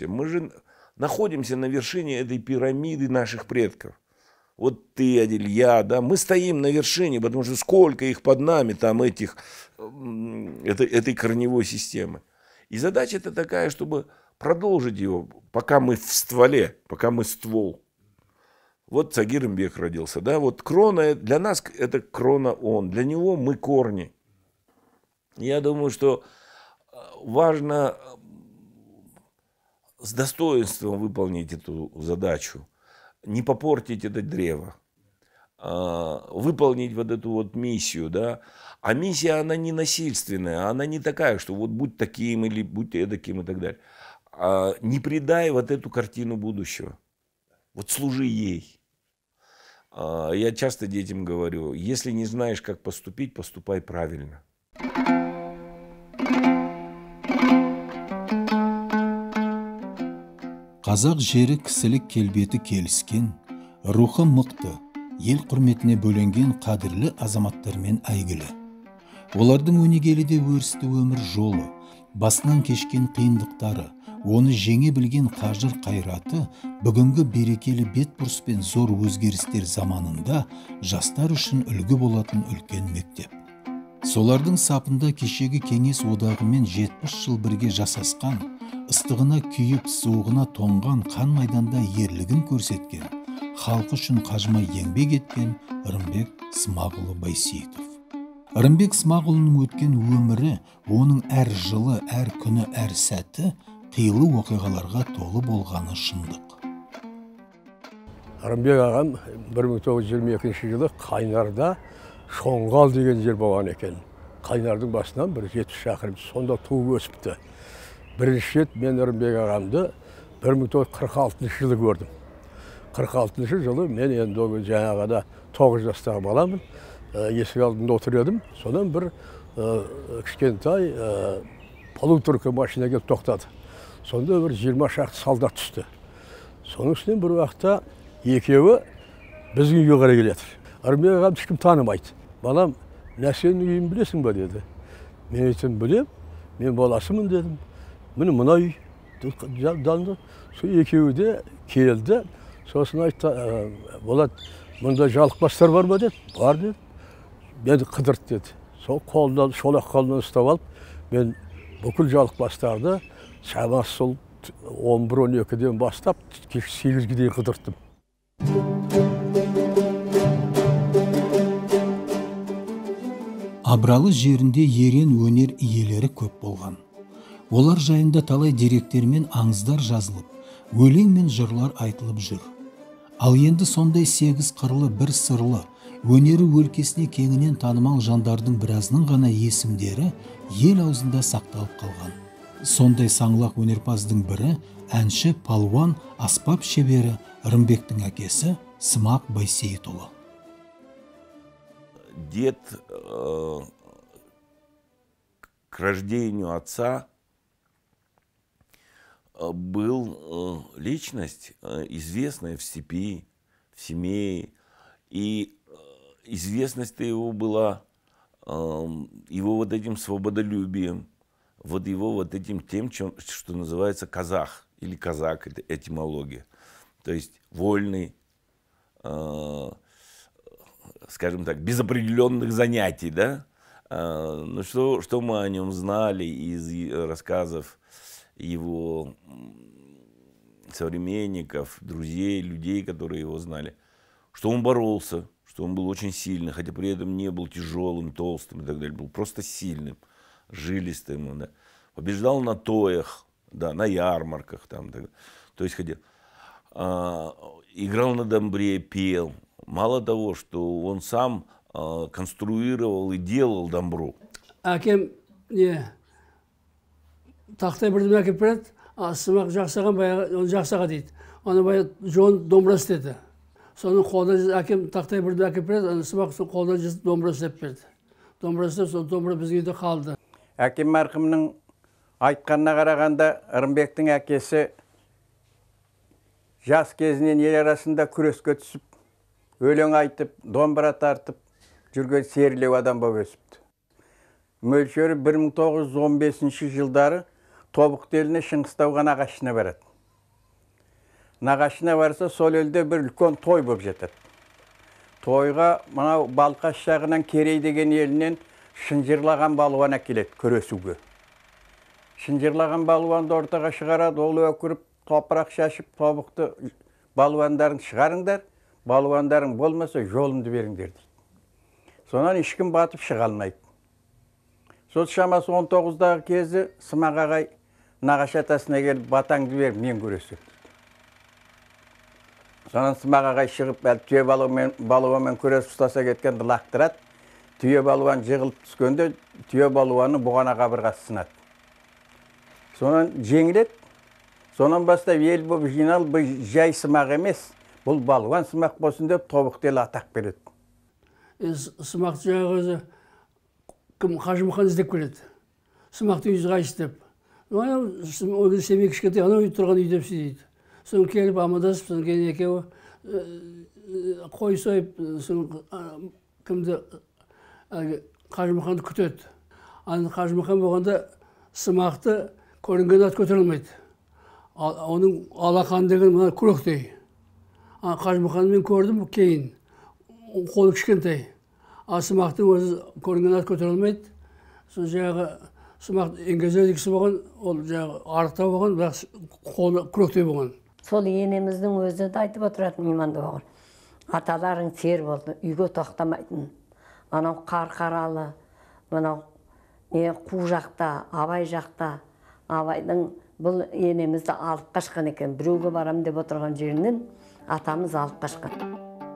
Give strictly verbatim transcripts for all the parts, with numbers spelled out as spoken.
системы. Мы же находимся на вершине этой пирамиды наших предков. Вот ты, Адиль, я, да, мы стоим на вершине, потому что сколько их под нами, там, этих, этой, этой корневой системы. И задача-то такая, чтобы продолжить его, пока мы в стволе, пока мы ствол. Вот Цагир Имбек родился, да, вот крона, для нас это крона он, для него мы корни. Я думаю, что важно с достоинством выполнить эту задачу, не попортить это древо, выполнить вот эту вот миссию, да. А миссия, она не насильственная, она не такая, что вот будь таким или будь эдаким и так далее. Не предай вот эту картину будущего, вот служи ей. Я часто детям говорю, если не знаешь, как поступить, поступай правильно. Қазақ жері кісілік келбеті келіскен, рухы мықты, ел құрметіне бөленген қадірлі азаматтармен әйгілі. Олардың өнегеліде өрісті өмір жолы, басынан кешкен қиындықтары, оны жеңе білген қажыр қайраты бүгінгі берекелі бетбұрыс пен зор өзгерістер заманында жастар үшін үлгі болатын үлкен мектеп. Солардың сапында кешегі кеңес одағымен жетпіс жыл бірге жасасқан, ыстығына күйіп, суығына тоңған қан майданда ерлігін көрсеткен, халқы үшін қажымай еңбек еткен Рымбек Смағұлы Байсейітов. Рымбек Смағұлының өткен өмірі, оның әр жылы, әр күні, әр сәті қилы оқиғаларға толы болғаны шындық. Рымбек ағам бір мың тоғыз жүз жиырма екінші жылы Қайнарда Шоңғал деген жер болған екен. Қайнардың басынан бір жетпіс шақырым, сонда туып өсіпті. Бірінші рет мен Рымбек ағамды бір мың тоғыз жүз қырық алтыншы жылы көрдім. қырық алтыншы жылы мен енді жаңағыда тоғыз жастағы баламын, есік алдында отыр едім. Содан бір кішкентай полуторка машина келіп тоқтады. Сонда бір жиырма шақты солдат түсті. Соның үстінен бір уақытта екеуі біздің үйге қарай келеді. Рымбек ағамды ешкім танымайды. Балам, нәсенің үйін білесің ба деді. Мен айтым, білем, мен баласымын дедім. Міне мына үй. Сол екеуі де келді. Сосын айтты, Болат, мұнда жалықбастар бар ма деді. Бар деді. Мені қыдырт деді. Сол қолдан, шолақ қолдан ұстап алып, мен бүкіл жалықбастарды шамасы сол он бір он екіден бастап кеш сегізге дейін қыдырттым. Абралы жерінде ерен өнер иелері көп болған. Олар жайында талай деректер мен аңыздар жазылып, өлең мен жырлар айтылып жүр. Ал енді сондай сегіз қырлы бір сырлы, өнері өлкесіне кеңінен танымал жандардың біразының ғана есімдері ел аузында сақталып қалған. Сондай саңлақ өнерпаздың бірі әнші, палуан, аспап шебері Рымбектің әкесі Смақ Байсейітұлы. Дед э, к рождению отца был э, личность, э, известная в степи, в Семее. И э, известность-то его была э, его вот этим свободолюбием, вот его вот этим тем, чем, что называется казах или казак, это этимология. То есть вольный, э, скажем так, без определенных занятий, да? А, ну что, что мы о нем знали из рассказов его современников, друзей, людей, которые его знали, что он боролся, что он был очень сильный, хотя при этом не был тяжелым, толстым и так далее, был просто сильным, жилистым, да? Побеждал на тоях, да, на ярмарках, там, так, то есть ходил, а, играл на домбре, пел. Мало того, что он сам э, конструировал и делал домбру. Әкем не тақтай бірден әкеп береді, Смақ жақсаған баяғы, оны жақсаға дейді. Оны баяғы жон домбырасы деді. Соның қолдан әкем тақтай бірден әкеп береді, Смақ қолдан домбырасы деп берді. Домбырасы, сол домбыра бізге үйде қалды. Әкем марқымның айтқанына қарағанда, Рымбектің әкесі жас кезінен ел арасында күреске түсіп, өлең айтып, домбыра тартып, жүрген серілеу адам болып өсіпті. Мөлшері бір мың тоғыз жүз он бесінші жылдары Тобықты еліне Шыңғыстау ғана ағашына барады. нағашына барса, сол елде бір үлкен той болып жатады. Тойға мынау Балқаш жағынан Керей деген елінен шынжырлаған балуан әкеледі көресуге. Шынжырлаған балуанды ортаға шығарады, ол өкіріп, топырақ шашып, тобықты балуандарын шығарыңдар, балуандарың болмаса жолымды беріңдер дейді. Сонан ешкім батып шыға алмайды. Сол шамасы он тоғыздағы кезі Сымақ ағай нағашы атасына келіп, батаңды бер, мен көресем. Сонан Сымақ ағай шығып, түйе балуанмен көрес ұстаса кеткенді лақтырады. Түйе балуан жығылып түскенде, түйе балуанның бұғана қабырғасы сынады. Сонан жеңілет, сонан бастап ел болып жинал, бұл жай Сымақ емес, бұл балуан Сымақ болсын деп тобықты ел атақ береді. Сымақты жаңағы өзі кім Қажымұқан іздеп келеді. Сымақты үйіз қайсы деп. Ол семей кішкентай ана үй тұрған үй депсі дейді. Соң келіп амандасып, соң кейін екеуі қой сойып, кімді Қажымұқанды күтеді. Қажымұқан болғанда Сымақты көрінген ат көтерілмейді. Оның алақан деген күректей. Қажымұқанды мен көрдім кейін. Қолы кішкентай. Сымақтың өзі көрінген ат көтерілмейді. Сол жаңағы Сымақ енгезер кісі болған, ол жаңағы арықтау болған, бірақ қолы күректей болған. Сол енеміздің өзі де айтып отыратын иманды болған. Аталарың сер болды, үйге тоқтамайтын. Анау Қарқаралы, мынау қу жақта, Абай жақта, Абайдың бұл енемізді алып қашқан екен. Біреуге барам деп отырған жерінен атамыз алып қашқан.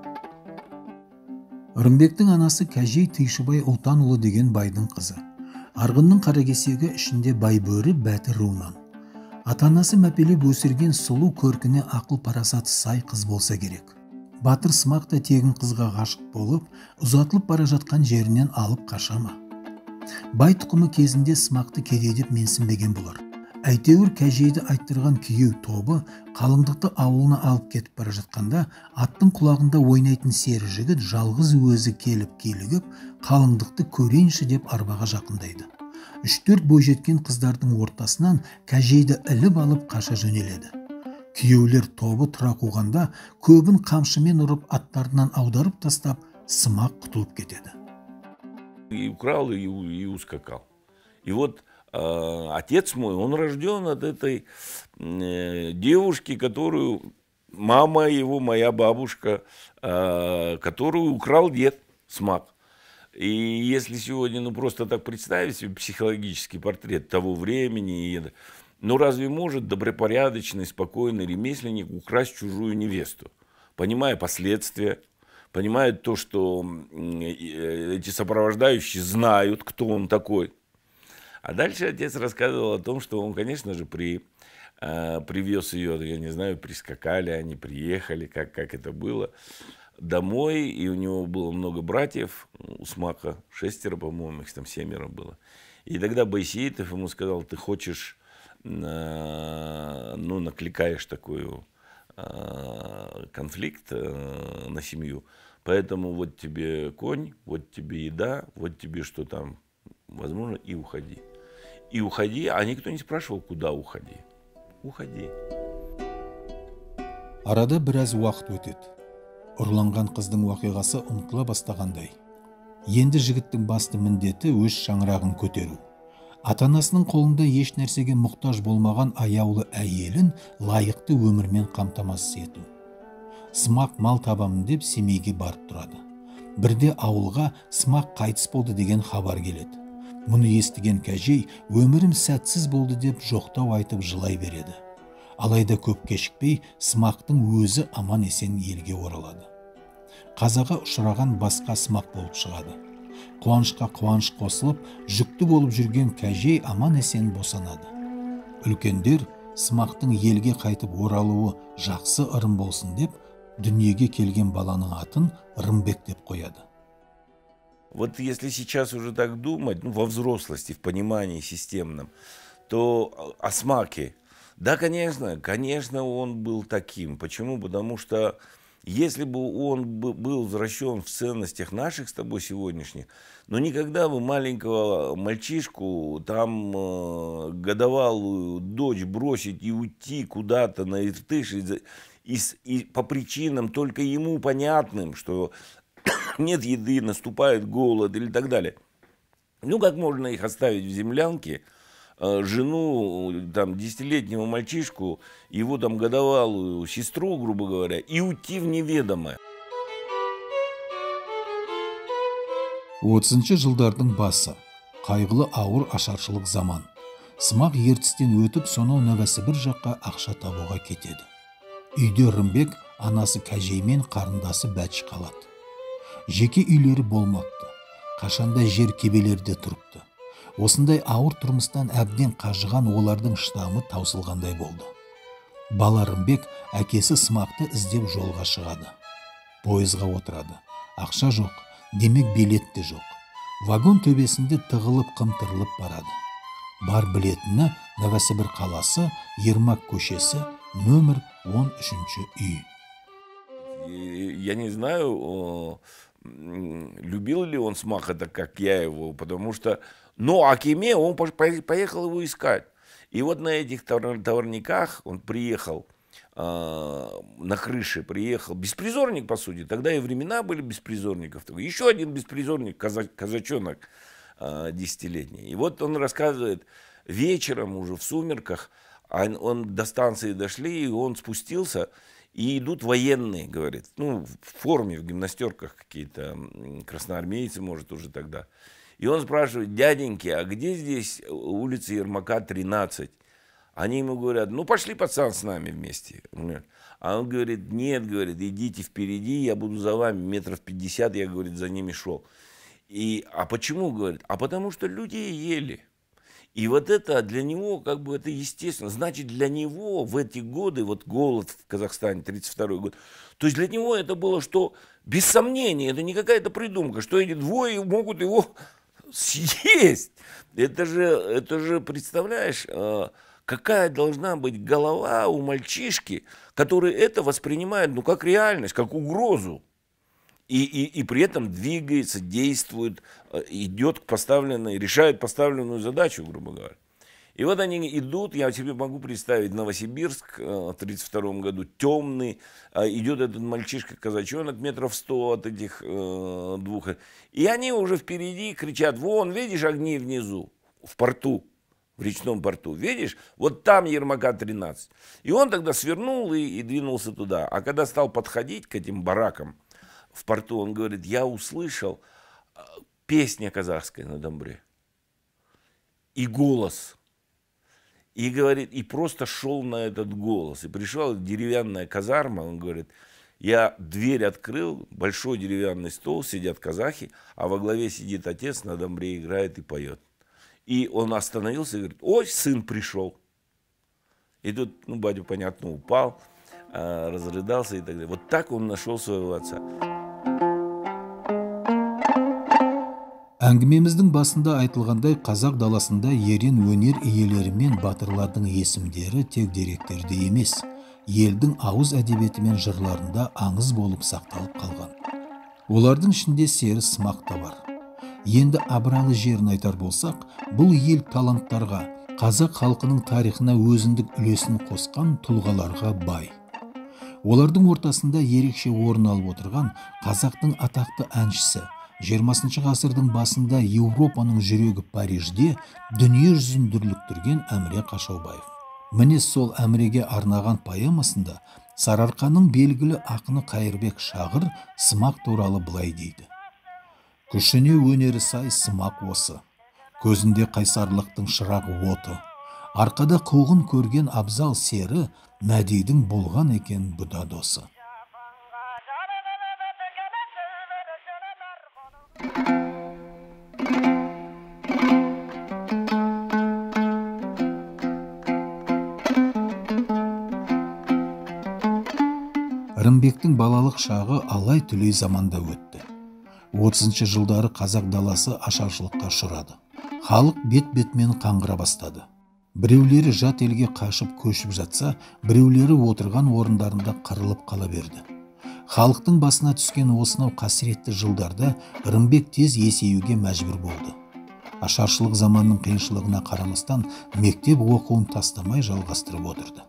Ырымбектің анасы Кәжей Тыйшыбай Ұлтанұлы деген байдың қызы. Арғынның қаракесегі ішінде Байбөрі Бәтір руынан. Ата-анасы мәпелеп өсірген сұлу көркіне ақыл парасаты сай қыз болса керек. Батыр Сымақ та тегін қызға ғашық болып, ұзатылып бара жатқан жерінен алып қашама. Бай тұқымы кезінде Сымақты кедейдеп менсінбеген болар. Әйтеуір Кәжейді айттырған күйеу тобы қалыңдықты ауылына алып кетіп бара жатқанда, аттың құлағында ойнайтын сері жігіт жалғыз өзі келіп келігіп, қалыңдықты көрейінші деп арбаға жақындайды. Үш-төрт бойжеткен қыздардың ортасынан Кәжейді іліп алып қаша жөнеледі. Күйеулер тобы тұра қуғанда, көбін қамшымен ұрып аттарынан аударып тастап, Сымақ құтылып кетеді. И украл, и, и ускакал. И вот э, отец мой, он рожден от этой э, девушки, которую мама его, моя бабушка, э, которую украл дед Смак. И если сегодня ну, просто так представить себе психологический портрет того времени, ну разве может добропорядочный, спокойный ремесленник украсть чужую невесту, понимая последствия, понимая то, что эти сопровождающие знают, кто он такой. А дальше отец рассказывал о том, что он, конечно же, при, э, привез ее, я не знаю, прискакали, они приехали, как, как это было, домой, и у него было много братьев, у Смака шестеро, по-моему, их там семеро было. И тогда Байсеитов ему сказал: ты хочешь, э, ну, накликаешь такой э, конфликт э, на семью, поэтому вот тебе конь, вот тебе еда, вот тебе что там, возможно, и уходи. И уходи, а никто не спрашивал, куда уходи. Уходи. Арада біраз уақыт өтеді. Ұрланған қыздың уақиғасы ұмытыла бастағандай. Енді жігіттің басты міндеті өз шаңырағын көтеру. Ата-анасының қолында еш нәрсеге мұқтаж болмаған аяулы әйелін лайықты өмірмен қамтамасыз ету. Смақ мал табамын деп Семейге барып тұрады. Бірде ауылға Смақ қайтыс болды деген хабар келеді. Мұны естіген Кәжей өмірім сәтсіз болды деп жоқтау айтып жылай береді. Алайда көп кешікпей Смақтың өзі аман есен елге оралады. Қазаға ұшыраған басқа Смақ болып шығады. Қуанышқа қуаныш қосылып, жүкті болып жүрген Кәжей аман есен босанады. Үлкендер Смақтың елге қайтып оралуы жақсы ырым болсын деп, дүниеге келген баланың атын Рымбек деп қояды. Вот если сейчас уже так думать, ну, во взрослости, в понимании системном, то о Смаке, да, конечно, конечно, он был таким. Почему? Потому что если бы он был возвращен в ценностях наших с тобой сегодняшних, но никогда бы маленького мальчишку, там э, годовалую дочь бросить и уйти куда-то на Иртыш и, и, и по причинам только ему понятным, что нет еды, наступает голод или так далее. Ну, как можно их оставить в землянке, э, жену, там, десятилетнего мальчишку, его там годовалую сестру, грубо говоря, и уйти в неведомое. отызыншы жылдардың басы, қайғылы ауыр ашаршылық заман. Сымақ ертістен өтіп, сонау Новосібір жаққа ақша табуға кетеді. Үйде Рымбек анасы Кәжеймен қарындасы Бәтіш қалады. Жеке үйлері болмапты. Қашанда жер кебелерде тұрыпты. Осындай ауыр тұрмыстан әбден қажыған олардың штамы таусылғандай болды. Бала Рымбек әкесі Сымақты іздеп жолға шығады. Пойызға отырады. Ақша жоқ, демек билет те жоқ. Вагон төбесінде тығылып қымтырылып барады. Бар білетіні Новосібір қаласы, Ермак көшесі, номер он үшінші үй. Я не знаю, любил ли он Смаха так, как я его, потому что... Но Акиме, он поехал его искать. И вот на этих товарниках он приехал, на крыше приехал, беспризорник, по сути. Тогда и времена были беспризорников. Еще один беспризорник, казачонок десятилетний. И вот он рассказывает, вечером уже в сумерках, он до станции дошли, и он спустился, и идут военные, говорит, ну, в форме, в гимнастерках какие-то, красноармейцы, может, уже тогда. И он спрашивает: дяденьки, а где здесь улица Ермака, тринадцать? Они ему говорят: ну, пошли, пацан, с нами вместе. А он говорит: нет, говорит, идите впереди, я буду за вами, метров пятьдесят, я, говорит, за ними шел. И, а почему, говорит? А потому что люди ели. И вот это для него, как бы, это естественно. Значит, для него в эти годы, вот голод в Казахстане, тридцать второй год, то есть для него это было, что, без сомнения, это не какая-то придумка, что эти двое могут его съесть. Это же, это же, представляешь, какая должна быть голова у мальчишки, который это воспринимает, ну, как реальность, как угрозу. И, и, и при этом двигается, действует, идет к поставленной, решает поставленную задачу, грубо говоря. И вот они идут, я себе могу представить, Новосибирск в тридцать втором году, темный, идет этот мальчишка-казачонок метров сто от этих э, двух. И они уже впереди кричат: вон, видишь огни внизу, в порту, в речном порту, видишь, вот там Ермака тринадцать. И он тогда свернул и, и двинулся туда. А когда стал подходить к этим баракам в порту, он говорит: я услышал песня казахская на домбре и голос. И говорит, и просто шел на этот голос. И пришла деревянная казарма, он говорит, я дверь открыл, большой деревянный стол, сидят казахи, а во главе сидит отец, на домбре играет и поет. И он остановился и говорит: ой, сын пришел. И тут, ну, батя, понятно, упал, разрыдался и так далее. Вот так он нашел своего отца. Әңгімеміздің басында айтылғандай, қазақ даласында ерен өнер иелері мен батырлардың есімдері тек деректерде емес, елдің ауыз әдебиеті мен жырларында аңыз болып сақталып қалған. Олардың ішінде Сері Сымақ та бар. Енді абыралы жерін айтар болсақ, бұл ел таланттарға, қазақ халқының тарихына өзіндік үлесін қосқан тұлғаларға бай. Олардың ортасында ерекше орын алып отырған қазақтың атақты әншісі, жиырмасыншы ғасырдың басында Еуропаның жүрегі Парижде дүние жүзін дүрліктірген Әміре Қашаубаев. Міне сол Әміреге арнаған поэмасында Сарыарқаның белгілі ақыны Қайырбек Шағыр Сымақ туралы былай дейді: күшіне өнері сай Сымақ осы, көзінде қайсарлықтың шырағы оты, арқада қуғын көрген абзал сері, Мәдидің болған екен бұда досы. Рымбектің балалық шағы алай-түлей заманда өтті. отызыншы жылдары қазақ даласы ашаршылыққа ұшырады. Халық бет-бетімен қаңғыра бастады. Біреулері жат елге қашып көшіп жатса, біреулері отырған орындарында қырылып қала берді. Халықтың басына түскен осынау қасіретті жылдарда Рымбек тез есеюге мәжбүр болды. Ашаршылық заманның қиыншылығына қарамастан мектеп оқуын тастамай жалғастырып отырды.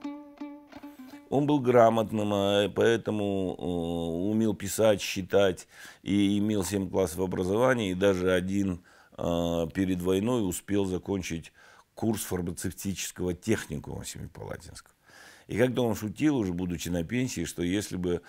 Он был грамотным, поэтому умел писать, считать и имел семь классов образования, и даже один перед войной успел закончить курс фармацевтического техникума Семипалатинского. И когда он шутил, уже будучи на пенсии, что если бы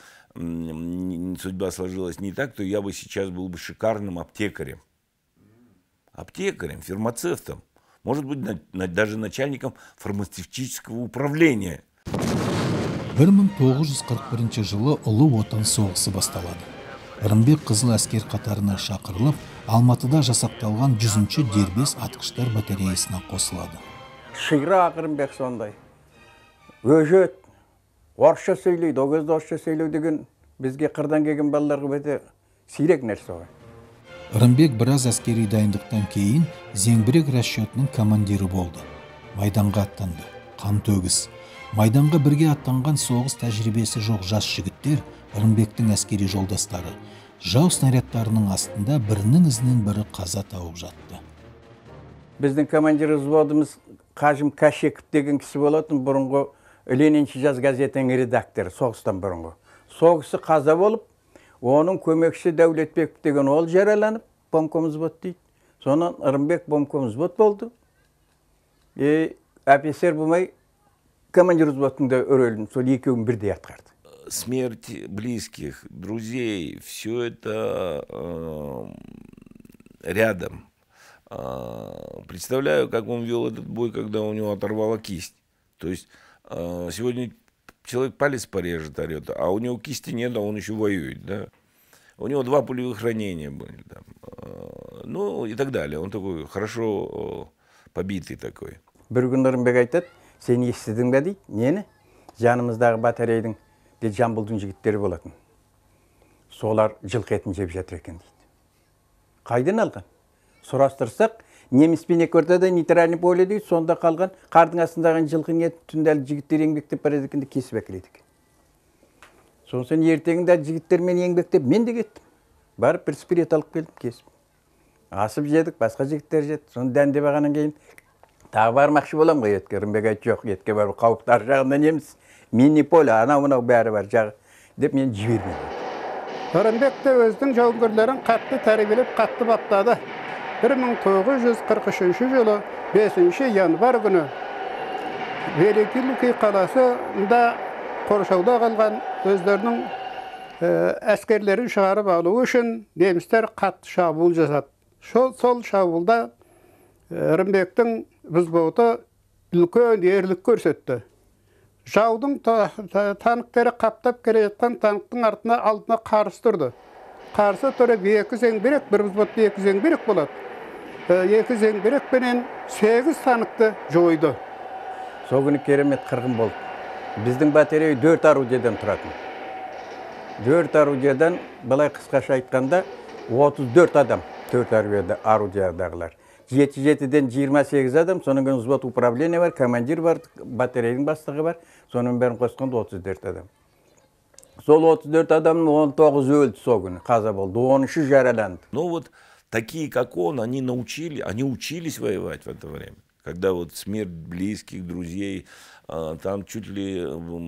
судьба сложилась не так, то я бы сейчас был бы шикарным аптекарем. Аптекарем, фармацевтом, может быть, на, на, даже начальником фармацевтического управления. бір мың тоғыз жүз қырық бірінші жылы Ұлы Отан соғысы басталады. Рымбек қызыл әскер қатарына шақырылып, Алматыда жасақталған жүзінші дербес атқыштар батареясына қосылады. Ширақ Рымбек сондай. Өжет, орысша сөйлейді, о кезде орысша сөйлеу деген бізге қырдан келген балаларға бәте сирек нәрсе ғой. Рымбек біраз әскери дайындықтан кейін зеңбірек расчетының командирі болды. Майданға аттанды, қан төгіс. Майданға бірге аттанған соғыс тәжірибесі жоқ жас жігіттер Рымбектің әскери жолдастары. Жау снарядтарының астында бірінің ізінен бірі қаза тауып жатты. Біздің командир взводымыз Қажым Кашеков деген кісі болатын, бұрынғы Ленинші жаз газетінің редакторы, соғыстан бұрынғы. Соғысы қаза болып, оның көмекші Дәулетбеков деген ол жараланып, бомком взвод дейді. Сонан Рымбек бомком взвод болды. И офицер болмай командир взводында өрелін, сол екеуін бірдей атқарды. Смерть близких, друзей, все это э, рядом. Э, представляю, как он вел этот бой, когда у него оторвала кисть. То есть э, сегодня человек палец порежет, орет, а у него кисти нет, а он еще воюет. Да? У него два пулевых ранения были. Там, э, ну и так далее. Он такой хорошо э, побитый такой. Бір күн Рымбек айтады, сен естідің бе дейді, нені? Жанымыздағы батарейдің де Жамбылдың жігіттері болатын. Солар жылқы етін жеп жатыр екен дейді. Қайдан алған? Сұрастырсақ, неміспен екортада нейтральный поле дейді, сонда қалған қардың астындағы жылқының етін түндәл жігіттер еңбектеп бар едікенде кесіп әкеледік. Сонысын ертеңінде жігіттермен еңбектеп мен де кеттім. Барып бір спирет алып келдім, кесіп. Асып жедік, басқа жігіттер жеді. Соны дәнде бағанан кейін тағы бармақшы болам ғой етке. Рымбек айтты, жоқ, етке барып қауіпті ар жағында неміз. Мини-поле, анау-мынау бәрі бар жағы деп мен жібермеймін. Рымбек те өздің жауынгерлерін қатты тәрбиелеп, қатты баптады. бір мың тоғыз жүз қырық үшінші жылы бесінші январ күні Великий Луки қаласында қоршауда қалған өздерінің әскерлерін шығарып алу үшін немістер қатты шабуыл жасады. Сол шабуылда Рымбектің взводы үлкен ерлік көрсетті. Жаудың танктері қаптап келе жатқан танктың артына алдына қарсы тұрды. Қарсы тұрып екі зеңбірек, бір взводта екі зеңбірек болады. Екі зеңбірекпенен сегіз танкты жойды. Сол күні керемет қырғын болды. Біздің батарея төрт орудиядан тұратын. төрт орудиядан, былай қысқаша айтқанда, отыз төрт адам, төрт орудиядағылар. жеті жетіден жиырма сегіз адам, соның кейін взвод управление бар, командир бар, батареяның бастығы бар, соның бәрін қосқанда отыз төрт адам. Сол отыз төрт адамның он тоғызы өлді сол күні, қаза болды, он үші жараланды. Ну вот такие, как он, они научили, они учились воевать в это время. Когда вот смерть близких, друзей, там чуть ли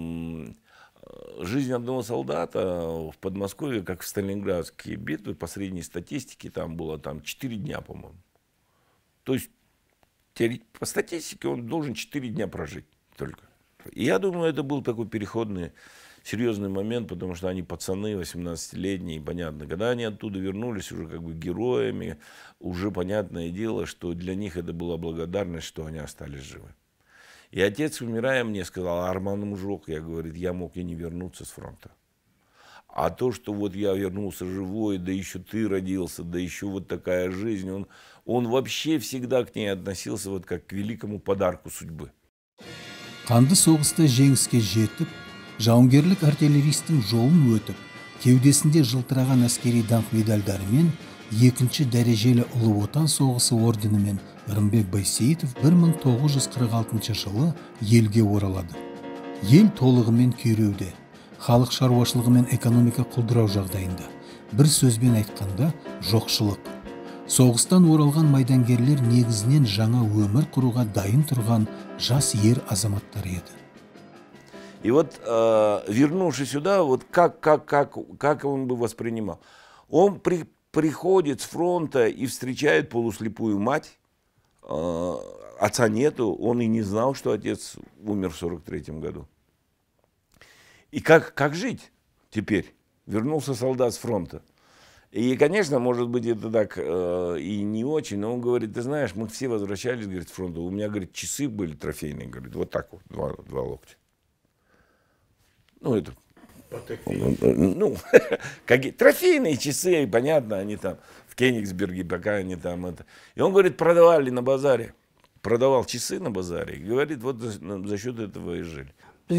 жизнь одного солдата в Подмосковье, как в Сталинградские битвы, по средней статистике, там было там четыре дня, по-моему. То есть по статистике он должен четыре дня прожить только. И я думаю, это был такой переходный, серьезный момент, потому что они пацаны, восемнадцатилетние, понятно. Когда они оттуда вернулись уже как бы героями, уже понятное дело, что для них это была благодарность, что они остались живы. И отец, умирая, мне сказал: Арман мужик, я, говорит, я мог и не вернуться с фронта. А то, что вот я вернулся живой, да еще ты родился, да еще вот такая жизнь, он, он вообще всегда к ней относился вот как к великому подарку судьбы. Қанды соғыста жеңіске жетіп, жауынгерлік артиллеристің жолын өтіп, кеудесінде жылтыраған әскери даңқ медальдарымен екінші дәрежелі Ұлы Отан соғысы орденімен Рымбек Байсейітов бір мың тоғыз жүз қырық алтыншы жылы елге оралады. Ел толығымен күйреуде. халық шаруашылығы мен экономика құлдырау жағдайында, бір сөзбен айтқанда жоқшылық. Соғыстан оралған майдангерлер негізінен жаңа өмір құруға дайын тұрған жас ер азаматтар еді. И вот, э, вернувшись сюда, вот как, как, как, как он бы воспринимал? Он при, приходит с фронта и встречает полуслепую мать, э, отца нету, он и не знал, что отец умер в сорок третьем году. И как, как жить теперь? Вернулся солдат с фронта. И, конечно, может быть, это так э, и не очень, но он говорит, ты знаешь, мы все возвращались, говорит, с фронта, у меня, говорит, часы были трофейные, говорит, вот так вот, два, два локтя. Ну, это, ну, какие трофейные часы, понятно, они там в Кенигсберге, пока они там это. И он, говорит, продавали на базаре, продавал часы на базаре, и говорит, вот за, за счет этого и жили.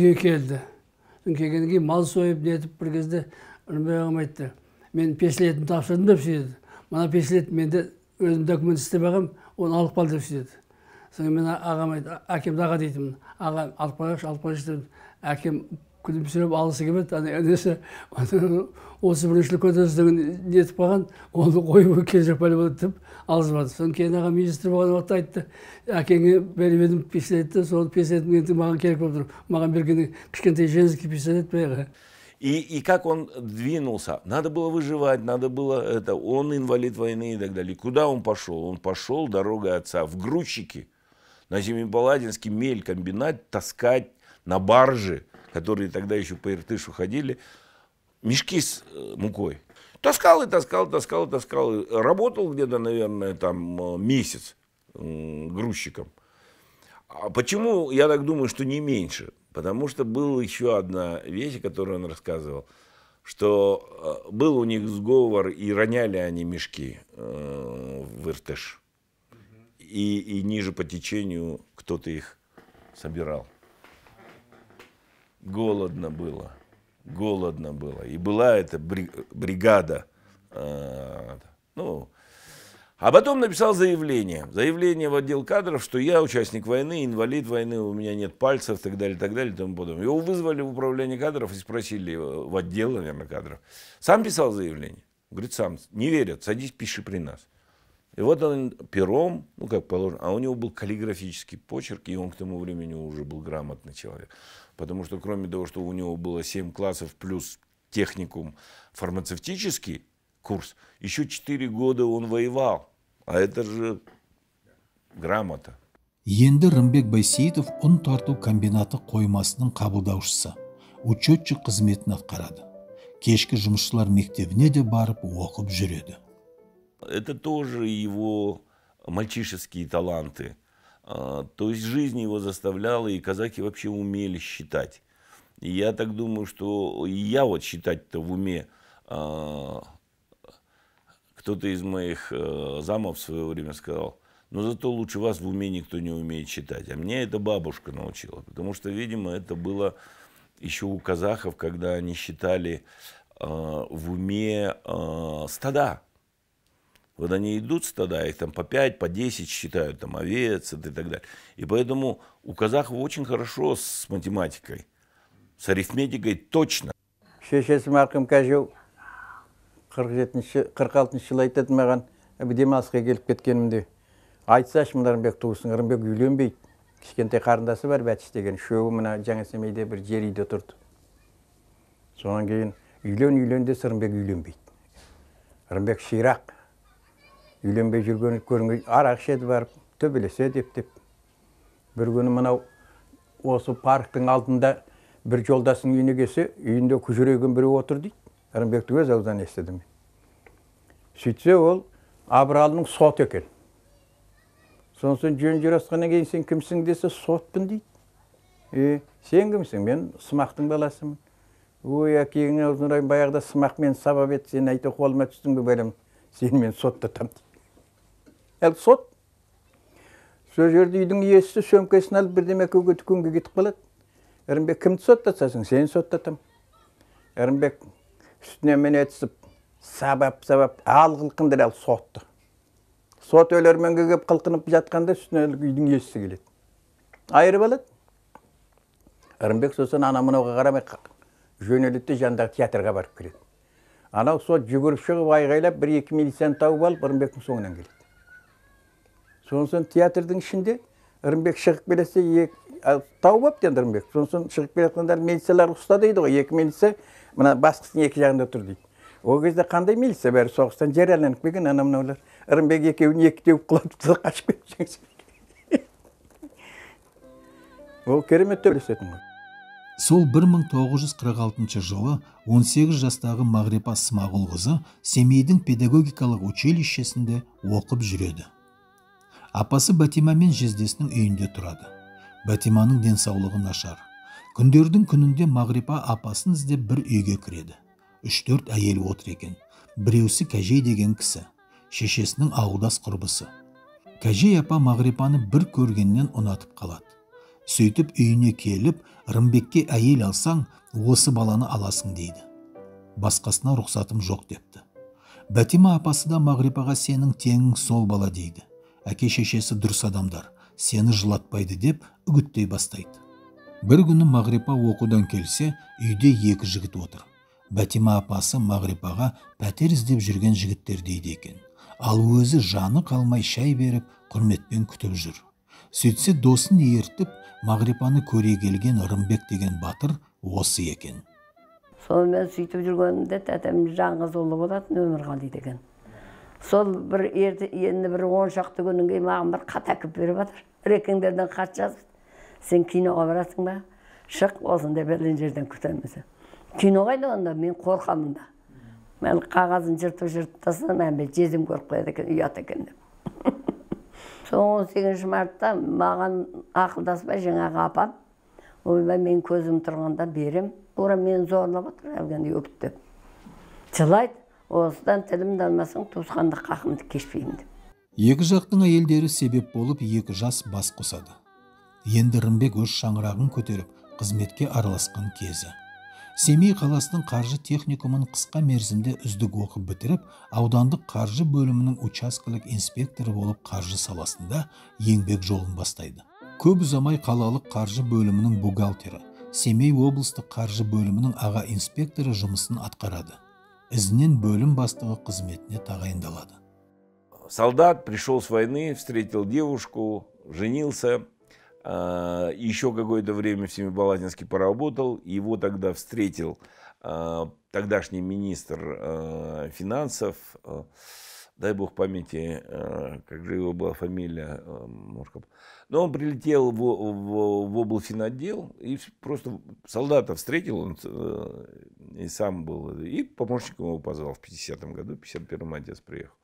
Мал сойып, нетіп бір кезде ұрынбай айтты. Мен песлетін тапсырдым деп сөйдеді. Мана песлет менде өзім документ істеп ағам, оны алып қал деп сөйдеді. Соң мен ағам айтты, әкемді аға дейтімін. Ағам алып қойғаш, алып қойғаш деп, әкем күлімсіреп алысы келмеді. Әнесі осы біріншілік көтерістігін нетіп қалған, оны қойып келжек бәлі болады деп алысып. Соң кейін ағам министр болған уақытта айтты, әкеңе беріп едім песлетті, сол песлетін маған керек болып тұр. Маған бергені кішкентай женский песлет бәйгі. И, и как он двинулся, надо было выживать, надо было это, он инвалид войны и так далее. Куда он пошел? Он пошел дорогой отца в грузчики, на Семипаладинский мелькомбинат таскать на барже, которые тогда еще по Иртышу ходили, мешки с мукой. Таскал и таскал, таскал и таскал. Работал где-то, наверное, там месяц грузчиком. А почему, я так думаю, что не меньше? Потому что была еще одна вещь, которую он рассказывал, что был у них сговор, и роняли они мешки э, в Иртыш. И, и ниже по течению кто-то их собирал. Голодно было, голодно было. И была эта бригада. Э, ну, а потом написал заявление. Заявление в отдел кадров, что я участник войны, инвалид войны, у меня нет пальцев, так далее, так далее, и тому подобное. Его вызвали в управление кадров и спросили, в отдел, наверное, кадров. Сам писал заявление. Говорит, сам, не верят, садись, пиши при нас. И вот он пером, ну как положено, а у него был каллиграфический почерк, и он к тому времени уже был грамотный человек. Потому что кроме того, что у него было семь классов плюс техникум фармацевтический курс, еще четыре года он воевал. А это же грамота. Енді Рымбек Байсейітов ұн тарту комбинаты қоймасының қабылдаушысы, учетчик қызметін атқарады. Кешкі жұмысшылар мектебіне де барып оқып жүреді. Это тоже его мальчишеские таланты. То есть жизнь его заставляла, и казаки вообще умели считать. И я так думаю, что я вот считать-то в уме... Кто-то из моих э, замов в свое время сказал, но зато лучше вас в уме никто не умеет читать. А мне это бабушка научила, потому что, видимо, это было еще у казахов, когда они считали э, в уме э, стада. Вот они идут стада, их там по пять, по десять считают, там овец и так далее. И поэтому у казахов очень хорошо с математикой, с арифметикой точно. қырық жетінші қырық алтыншы жылы айтады маған демалысқа келіп кеткенімде айтсашы мына Рымбек туысын, Рымбек үйленбейді, кішкентай қарындасы бар Бәтіш деген, үшеуі мына жаңа семейде бір жер үйде тұрды. Содан кейін үйлен үйлен десе Рымбек үйленбейді. Рымбек ширақ үйленбей жүргенін көрінген, арақ ішеді барып төбелесе деп деп. Бір күні мынау осы парктың алдында бір жолдасының үйіне келсе, үйінде күжірейген біреу отыр дейді. Рымбекті өз ауыздан естідім. Сөйтсе ол Абыралының сот екен. Сонысын жөн жүрасқаннан кейін сен кімсің десе сотпын дейді. Е, сен кімсің? Мен Сымақтың баласымын. Ой, әкеңнің аузын ұрайын, баяғыда Сымақ мен сабап ет, сен айта қолыма түстің бе бәлем, сен мен соттатам дейді. Әл сот. Сол жерде үйдің иесі сөмкесін алып бірдеме көге түкенге кетіп қалады. Рымбек кімді соттатсасын? Сен соттатам. Рымбек үстіне мен етсіп, сабап-сабап, ал қылқындыр әл сотты. Сот өлерменге кеп қылқынып жатқанда үстіне үйдің иесі келеді. Айырып алады. Рымбек сосын ана мынауға қарамай жөнелетті жандағы театрға барып кіреді. Анау сол жүгіріп шығып айғайлап бір екі милицияны тауып алып Ырымбектің соңынан келеді. Сонсын театрдың ішінде Ырымбек шығып келесе тауып апты енді Ырымбек. Сонсын шығып келетқандар милициялар ұста дейді ғой, екі милиция мына басқысының екі жағында тұр дейді. Ол кезде қандай милиция бәрі соғыстан жараланып келген ана мынаулар. Ырымбек екеуін екі теуіп құлатып қашып кетіп. Ол керемет төбелесетін ғой. Сол бір мың тоғыз жүз қырық алтыншы жылы он сегіз жастағы Мағрипа Смағұлқызы Семейдің педагогикалық училищесінде оқып жүреді. Апасы Бәтима мен жездесінің үйінде тұрады. Бәтиманың денсаулығы нашар. Күндердің күнінде Мағрипа апасын іздеп бір үйге кіреді. Үш-төрт әйел отыр екен. Біреусі Кәжей деген кісі, шешесінің ауылдас құрбысы. Кәжей апа Мағрипаны бір көргеннен ұнатып қалады. Сөйтіп үйіне келіп, Ырымбекке әйел алсаң, осы баланы аласың дейді. Басқасына рұқсатым жоқ депті. Бәтима апасы да Мағрипаға сенің теңің сол бала дейді. Әке шешесі дұрыс адамдар, сені жылатпайды деп үгіттей бастайды. Бір күні Мағрипа оқудан келсе, үйде екі жігіт отыр. Бәтима апасы Мағрипаға пәтер іздеп жүрген жігіттер дейді екен. Ал өзі жаны қалмай шай беріп, құрметпен күтіп жүр. Сөйтсе досын ертіп, Мағрипаны көре келген Ырымбек деген батыр осы екен. Сол мен сөйтіп жүргенімде тәтем жаңғыз ұлы болатын Өмірғали деген. Сол бір ерді, енді бір он шақты күннен кейін маған бір хат әкеп беріп жатыр. Рекеңдерден хат жазып, сен киноға барасың ба? Шық, осындай белгілі жерден күтеміз. Кино қайда онда, мен қорқамын да. Мен қағазын жыртып жыртып тастасам, мен жезім көріп қояды екен, ұят екен деп. он сегізінші мартта маған ақылдаспай жаңағы апам, ойбай мен көзім тұрғанда берем, тура мен зорлап отыр, әлгенде өпті деп. Жылайды, осыдан тілімді алмасаң туысқандық қақымды кешпеймін деп. Екі жақтың әйелдері себеп болып екі жас бас қосады. Енді Ырымбек өз шаңырағын көтеріп, қызметке араласқан кезі. Семей қаласының қаржы техникумын қысқа мерзімде үздік оқып бітіріп, аудандық қаржы бөлімінің учаскелік инспекторы болып қаржы саласында еңбек жолын бастайды. Көп ұзамай қалалық қаржы бөлімінің бухгалтері, Семей облыстық қаржы бөлімінің аға инспекторы жұмысын атқарады. Ізінен бөлім бастығы қызметіне тағайындалады. Солдат пришел с войны, встретил девушку, женился. Еще какое-то время в Семипалатинске поработал. Его тогда встретил тогдашний министр финансов, дай бог памяти, как же его была фамилия. Но он прилетел в, в, в облфинотдел и просто солдата встретил, он и сам был, и помощником его позвал в пятидесятом году, в пятьдесят первом отец приехал.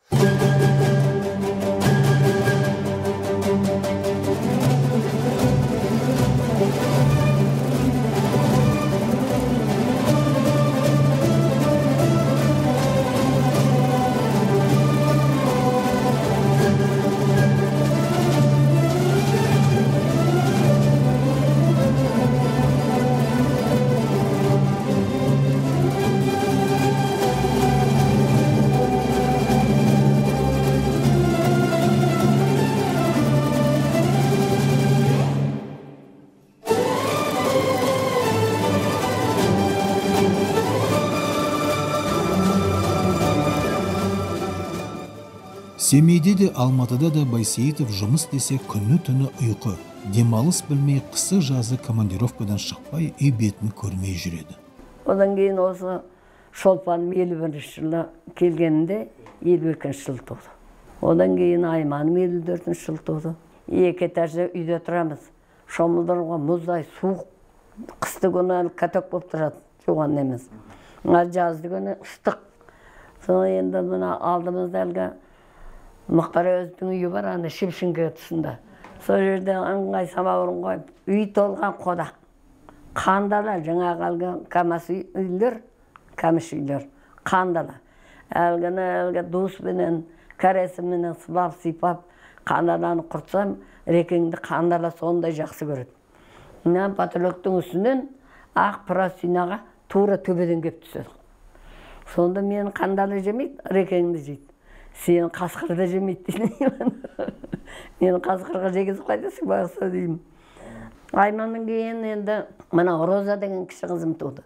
Семейде де Алматыда да Байсейітов жұмыс десе күні түні ұйқы, демалыс білмей қысы жазы командировкадан шықпай үй бетін көрмей жүреді. Одан кейін осы Шолпаным елу бірінші жылы келгенінде елу екінші жыл толды. Одан кейін Айманым елу төртінші жыл толды. Екі этажда үйде тұрамыз. Шомылдыруға мұздай суық, қысты күні каток болып тұрады, жуған емес. Жазды күні ыстық. Соны енді мына алдымызда әлгі Мұхтар Әуезовтың үйі бар, аны Шепшінге тұсында. Сол жерде ыңғай самауырын қойып, үй толған қодақ. Қандала, жаңағы әлгі камас үйлер, камыш үйлер, қандала. Әлгіні әлгі дуыспенен, кәресіменен сыбап, сипап, қандаланы құртсам, рекеңді қандала сондай жақсы көреді. Мен патрулектің үстінен ақ просинаға тура төбеден кеп түседі. Сонда мен қандалы жемейді, рекеңді жейді. Сен қасқырды жемейді деймін. Мен қасқырға жегізіп қайтасың бағыса деймін. Айманның кейін енді мына Роза деген кіші қызым туды.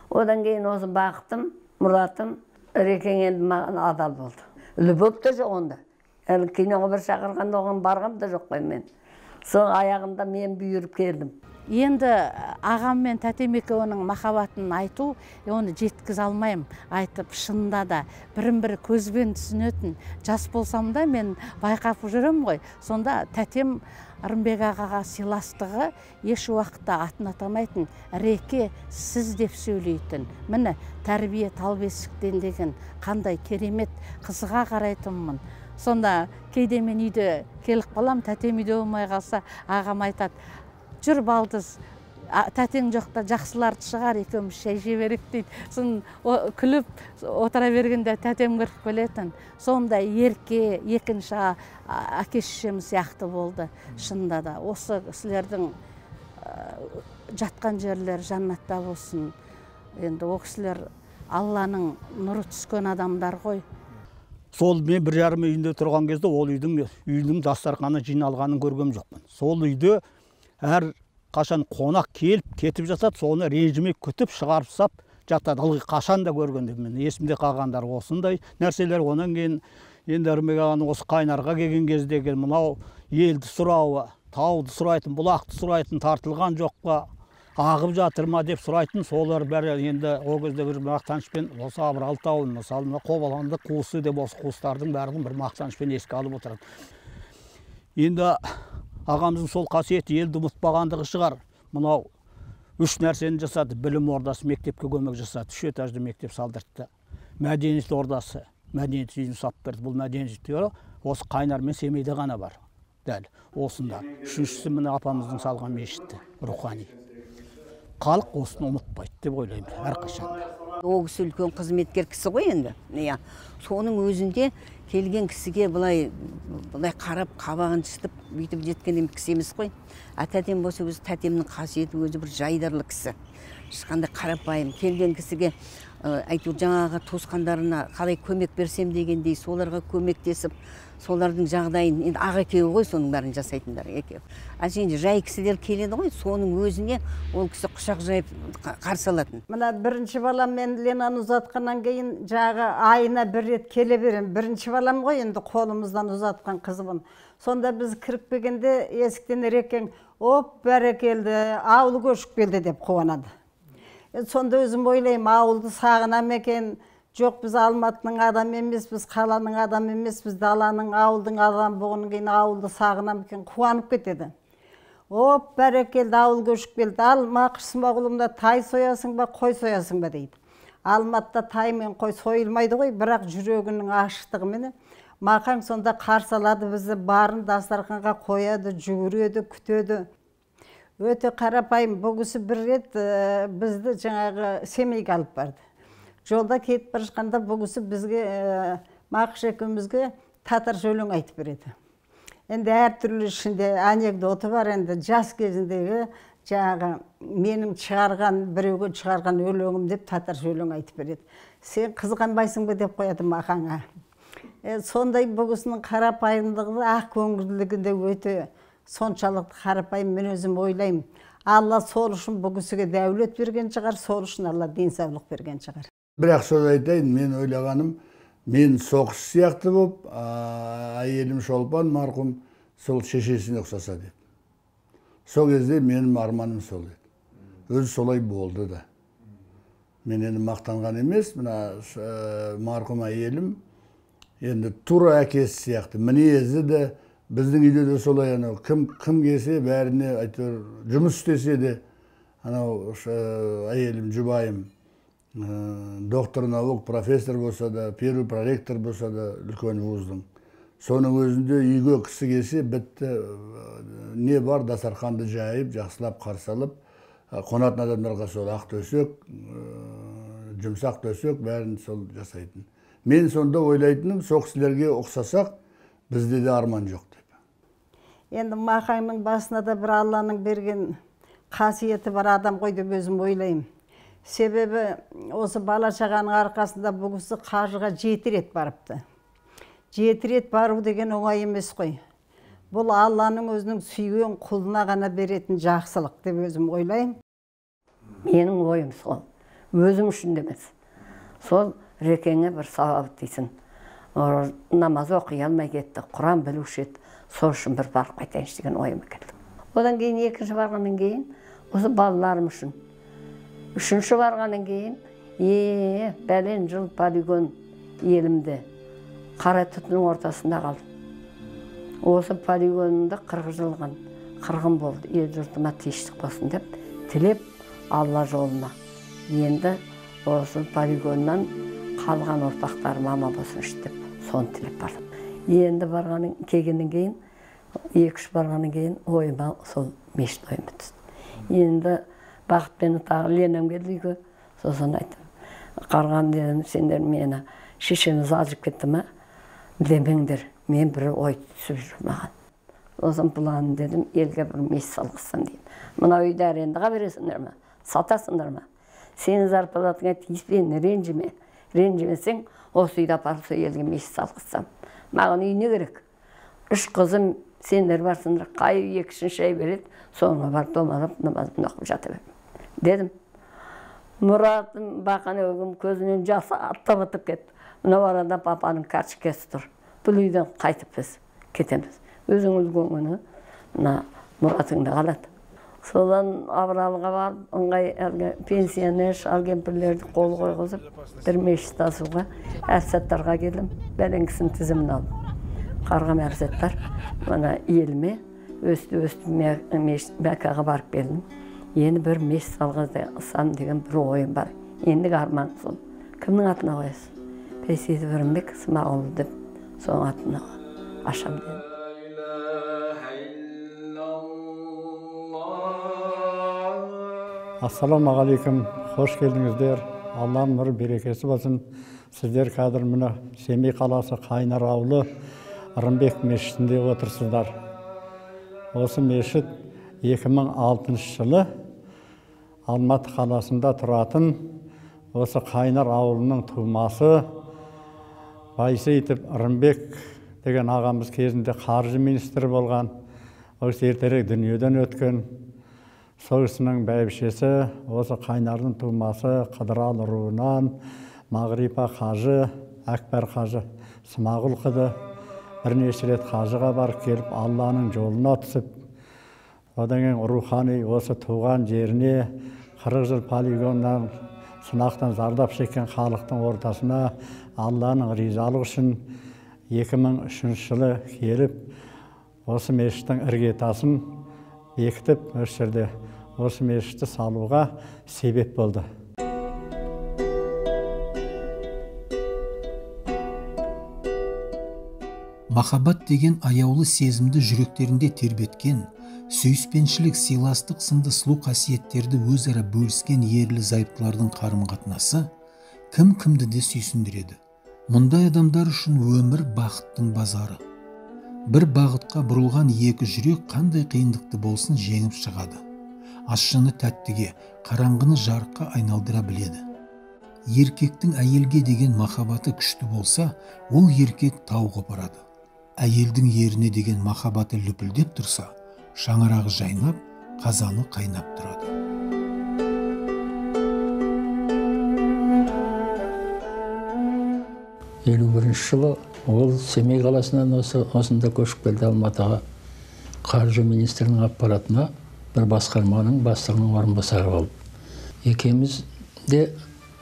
Одан кейін осы бақытым, мұратым, Рекең енді маған адал болды. Любовь та жоқ онда. Әлі киноға бір шақырғанда оған барғам да жоқ қой мен. Сол аяғында мен бүйіріп келдім. Енді ағам мен тәтем екеуінің махаббатын айту, оны жеткізе алмайым. Айтып, шынында да бірін-бірі көзбен түсінетін жас болсам да мен байқап жүрем ғой. Сонда тәтем Рымбек ағаға сыйластығы еш уақытта атын атамайтын, Реке сіз деп сөйлейтін. Міне, тәрбие тал бесіктен деген қандай керемет қызға қарайтынмын. Сонда кейде мен үйде келіп қалам, тәтем үйде болмай қалса, ағам айтады, жүр балдыз, тәтең жоқта жақсыларды шығар, екеуміз шай жеп берейік дейді. Сосын күліп отыра бергенде тәтем кіріп келетін. Сонда ерке, екінші әке-шешем сияқты болды. Шынында да осы кісілердің жатқан жерлер жаннатта болсын. Енді о кісілер Алланың нұры түскен адамдар ғой. Сол мен бір жарым үйінде тұрған кезде ол үйдің үйдің дастарханы жиналғанын көргем жоқпын. Сол үйде әр қашан қонақ келіп кетіп жатады, соны режиме күтіп шығарып сап жатады. Ылғи қашан да көргенде мен есімде қалғандар осындай нәрселер. Онан кейін енді Рымбек ағаның осы Қайнарға келген кездегі мынау елді сұрауы, тауды сұрайтын, бұлақты сұрайтын, тартылған жоқ па, ағып жатыр ма деп сұрайтын, солар бәрі енді о кезде бір мақтанышпен осы Абралы тауын, мысалы Қобаланды қуысы деп осы қуыстардың бәрін бір мақтанышпен еске алып отырады. Енді ағамыздың сол қасиеті елді ұмытпағандығы шығар. Мынау үш нәрсені жасады. Білім ордасы, мектепке көмек жасады. Үш этажды мектеп салдыртты. Мәдениет ордасы, мәдениет үйін салып берді. Бұл мәдениет үйі осы Қайнар мен Семейде ғана бар. Дәл осында. Үшіншісі міне апамыздың салған мешітті, рухани. Халық осыны ұмытпайды деп ойлаймын әрқашан. Ол кісі үлкен қызметкер кісі ғой енді. Соның өзінде келген кісіге былай былай қарап қабағын шытып бүйтіп жеткен кісі емес қой. Тәтем болса өзі тәтемнің қасиеті өзі бір жайдарлы кісі. Ешқандай қарапайым келген кісіге әйтеуір жаңағы туысқандарына қалай көмек берсем дегендей соларға көмектесіп, солардың жағдайын енді аға екеуі ғой соның бәрін жасайтындар екеуі. А енді жай кісілер келеді ғой, соның өзіне ол кісі құшақ жайып қарсы алатын. Мына бірінші балам мен Ленаны ұзатқаннан кейін жағы айына бір рет келе берем. Бірінші балам ғой енді қолымыздан ұзатқан қызымын. Сонда біз кіріп келгенде есіктен Рекең оп бәрекелді, ауыл көшіп келді деп қуанады. Сонда өзім ойлаймын, ауылды сағынам екен. Жоқ, біз Алматының адам емес, біз қаланың адам емес, біз даланың, ауылдың адам болғаннан кейін ауылды сағынам екен, қуанып кетеді. Оп, бәрекелді, ауыл көшіп келді. Ал Мақыш Смағұлымда тай соясың ба, қой соясың ба дейді. Алматыда тай мен қой сойылмайды ғой, бірақ жүрегінің ашықтығымен Мақаң сонда қарсы алады бізді, барын дастарханға қояды, жүгіреді, күтеді. Өте қарапайым. Бұл кісі бір рет бізді жаңағы Семейге алып барды. Жолда кетіп бара жатқанда бұл кісі бізге Мақыш екеумізге татар өлең айтып береді. Енді әртүрлі ішінде анекдоты бар, енді жас кезіндегі жаңағы менің шығарған, біреуге шығарған өлеңім деп татар өлең айтып береді. Сен қызғанбайсың ба деп қояды Мақаңа. Сондай бұл кісінің қарапайымдығы, ақ көңілділігінде өте соншалықты қарапайым, мен өзім ойлаймын. Алла сол үшін бұл кісіге дәулет берген шығар, сол үшін Алла денсаулық берген шығар. Бірақ сөз айтайын, мен ойлағаным, мен соғыс сияқты болып, әйелім Шолпан марқұм сол шешесіне ұқсаса деді. Сол кезде менің арманым сол деді. Өзі солай болды да. Мен енді мақтанған емес, мына марқұм әйелім енді тура әкесі сияқты, мінезі де біздің үйде де солай, анау кім кім келсе бәріне әйтеуір жұмыс істесе де, анау әйелім жұбайым доктор наук, профессор болса да, первый проректор болса да үлкен вуздың. Соның өзінде үйге кісі келсе бітті, не бар, дастарханды жайып, жақсылап қарсы алып, қонатын адамдарға сол ақ төсек, жұмсақ төсек бәрін сол жасайтын. Мен сонда ойлайтыным, сол кісілерге ұқсасақ, бізде де арман жоқ деп. Енді Мақаңның басына да бір Алланың берген қасиеті бар адам ғой деп өзім ойлаймын. Себебі осы бала шағаның арқасында бұл кісі қажыға жеті рет барыпты. Жеті рет бару деген оңай емес қой. Бұл Алланың өзінің сүйген құлына ғана беретін жақсылық деп өзім ойлаймын. Менің ойым сол. өзім үшін де емес. Сол Рекеңе бір сауап дейсін. Намаз оқи алмай кетті, Құран білуші еді. Сол үшін бір барып қайтайыншы деген ойыма келді. Одан кейін екінші барғаннан кейін, осы балаларым үшін. Үшінші барғаннан кейін, е бәлен жыл полигон елімде қара түтіннің ортасында қалдым. Осы полигонында қырық жылған, қырғын болды. Ел жұртыма тиіштік болсын деп, тілеп Алла жолына. Енді осы полигоннан қалған ұрпақтарым ама болсыншы деп, соны тілеп бардым. Енді барғанын келгеннен кейін, екі-үш барғаннан кейін ойыма сол мешіт ойыма түсті. Енді бақытпен тағы ленем келді үйге, сосын айттым. Қарған дедім, сендер мені шешеміз ажып кетті ма? Демеңдер, мен бір ой түсіп жүр маған. Сосын бұлан дедім, елге бір мешіт салғызсам дейін. Мына үйді арендаға бересіңдер ме? Сатасыңдар ма? Сені зарплатыңа тиіспен, ренжіме. Ренжімесең, осы үйді апарып елге мешіт салғызсам. Маған үй не керек? Үш қызым сендер барсыңдар, қай үй екішін шай береді, соңға барып домалап, намазымды оқып жата бердім. Дедім. Мұратым бақаны өгім көзінен жасы аттап атып кетті. Мына арада папаның карточкасы тұр. Бұл үйден қайтып біз кетеміз. Өзіңіз көңіні мына мұратыңды қалады. Содан Абыралыға барып, ыңғай пенсионер алгемпірлерді қол қойғызып, бір мешіт асуға, әрсаттарға келдім, бәленгісін тізімін алып. Қарғам әрсаттар, мына еліме өсті-өсті Мәккаға барып келдім. Енді бір мешіт салғызсам деген бір ойым бар. Ендігі арман сол. Кімнің атына қоясыз? Пейсейді Бірімбек Смағұлов деп, соның атына ашам дедім. Ассаламағалейкум, қош келдіңіздер. Алланың нұры берекесі болсын. Сіздер қазір мына Семей қаласы Қайнар ауылы Ырымбек мешітінде отырсыздар. Осы мешіт екі мың алтыншы жылы Алматы қаласында тұратын осы Қайнар ауылының тумасы Байсейітов Ырымбек деген ағамыз кезінде қаржы министрі болған. Осы ертерек дүниеден өткен. Сол кісінің бәйбішесі осы Қайнардың тумасы Қыдырал руынан Мағрипа қажы, Әкбар қажы Смағұл қыды бірнеше рет қажыға барып келіп Алланың жолына түсіп, одан кейін рухани осы туған жеріне қырық жыл полигоннан сынақтан зардап шеккен халықтың ортасына Алланың ризалығы үшін екі мың үшінші жылы келіп, осы мешіттің іргетасын бекітіп, осы жерде осы мешітті салуға себеп болды. Махаббат деген аяулы сезімді жүректерінде тербеткен, сүйіспеншілік, сыйластық сынды сұлу қасиеттерді өзара бөліскен ерлі зайыптылардың қарым-қатынасы кім-кімді де сүйсіндіреді. Мұндай адамдар үшін өмір бақыттың базары. Бір бағытқа бұрылған екі жүрек қандай қиындықты болсын жеңіп шығады. Ащыны тәттіге, қараңғыны жарыққа айналдыра біледі. Еркектің әйелге деген махаббаты күшті болса, ол еркек тау қопарады. Әйелдің еріне деген махаббаты лүпілдеп тұрса, шаңырағы жайнап, қазаны қайнап тұрады. елу бірінші жылы ол Семей қаласынан осында көшіп келді Алматыға. Қаржы министрінің аппаратына бір басқарманың бастығының орынбасары болып. Екеуміз де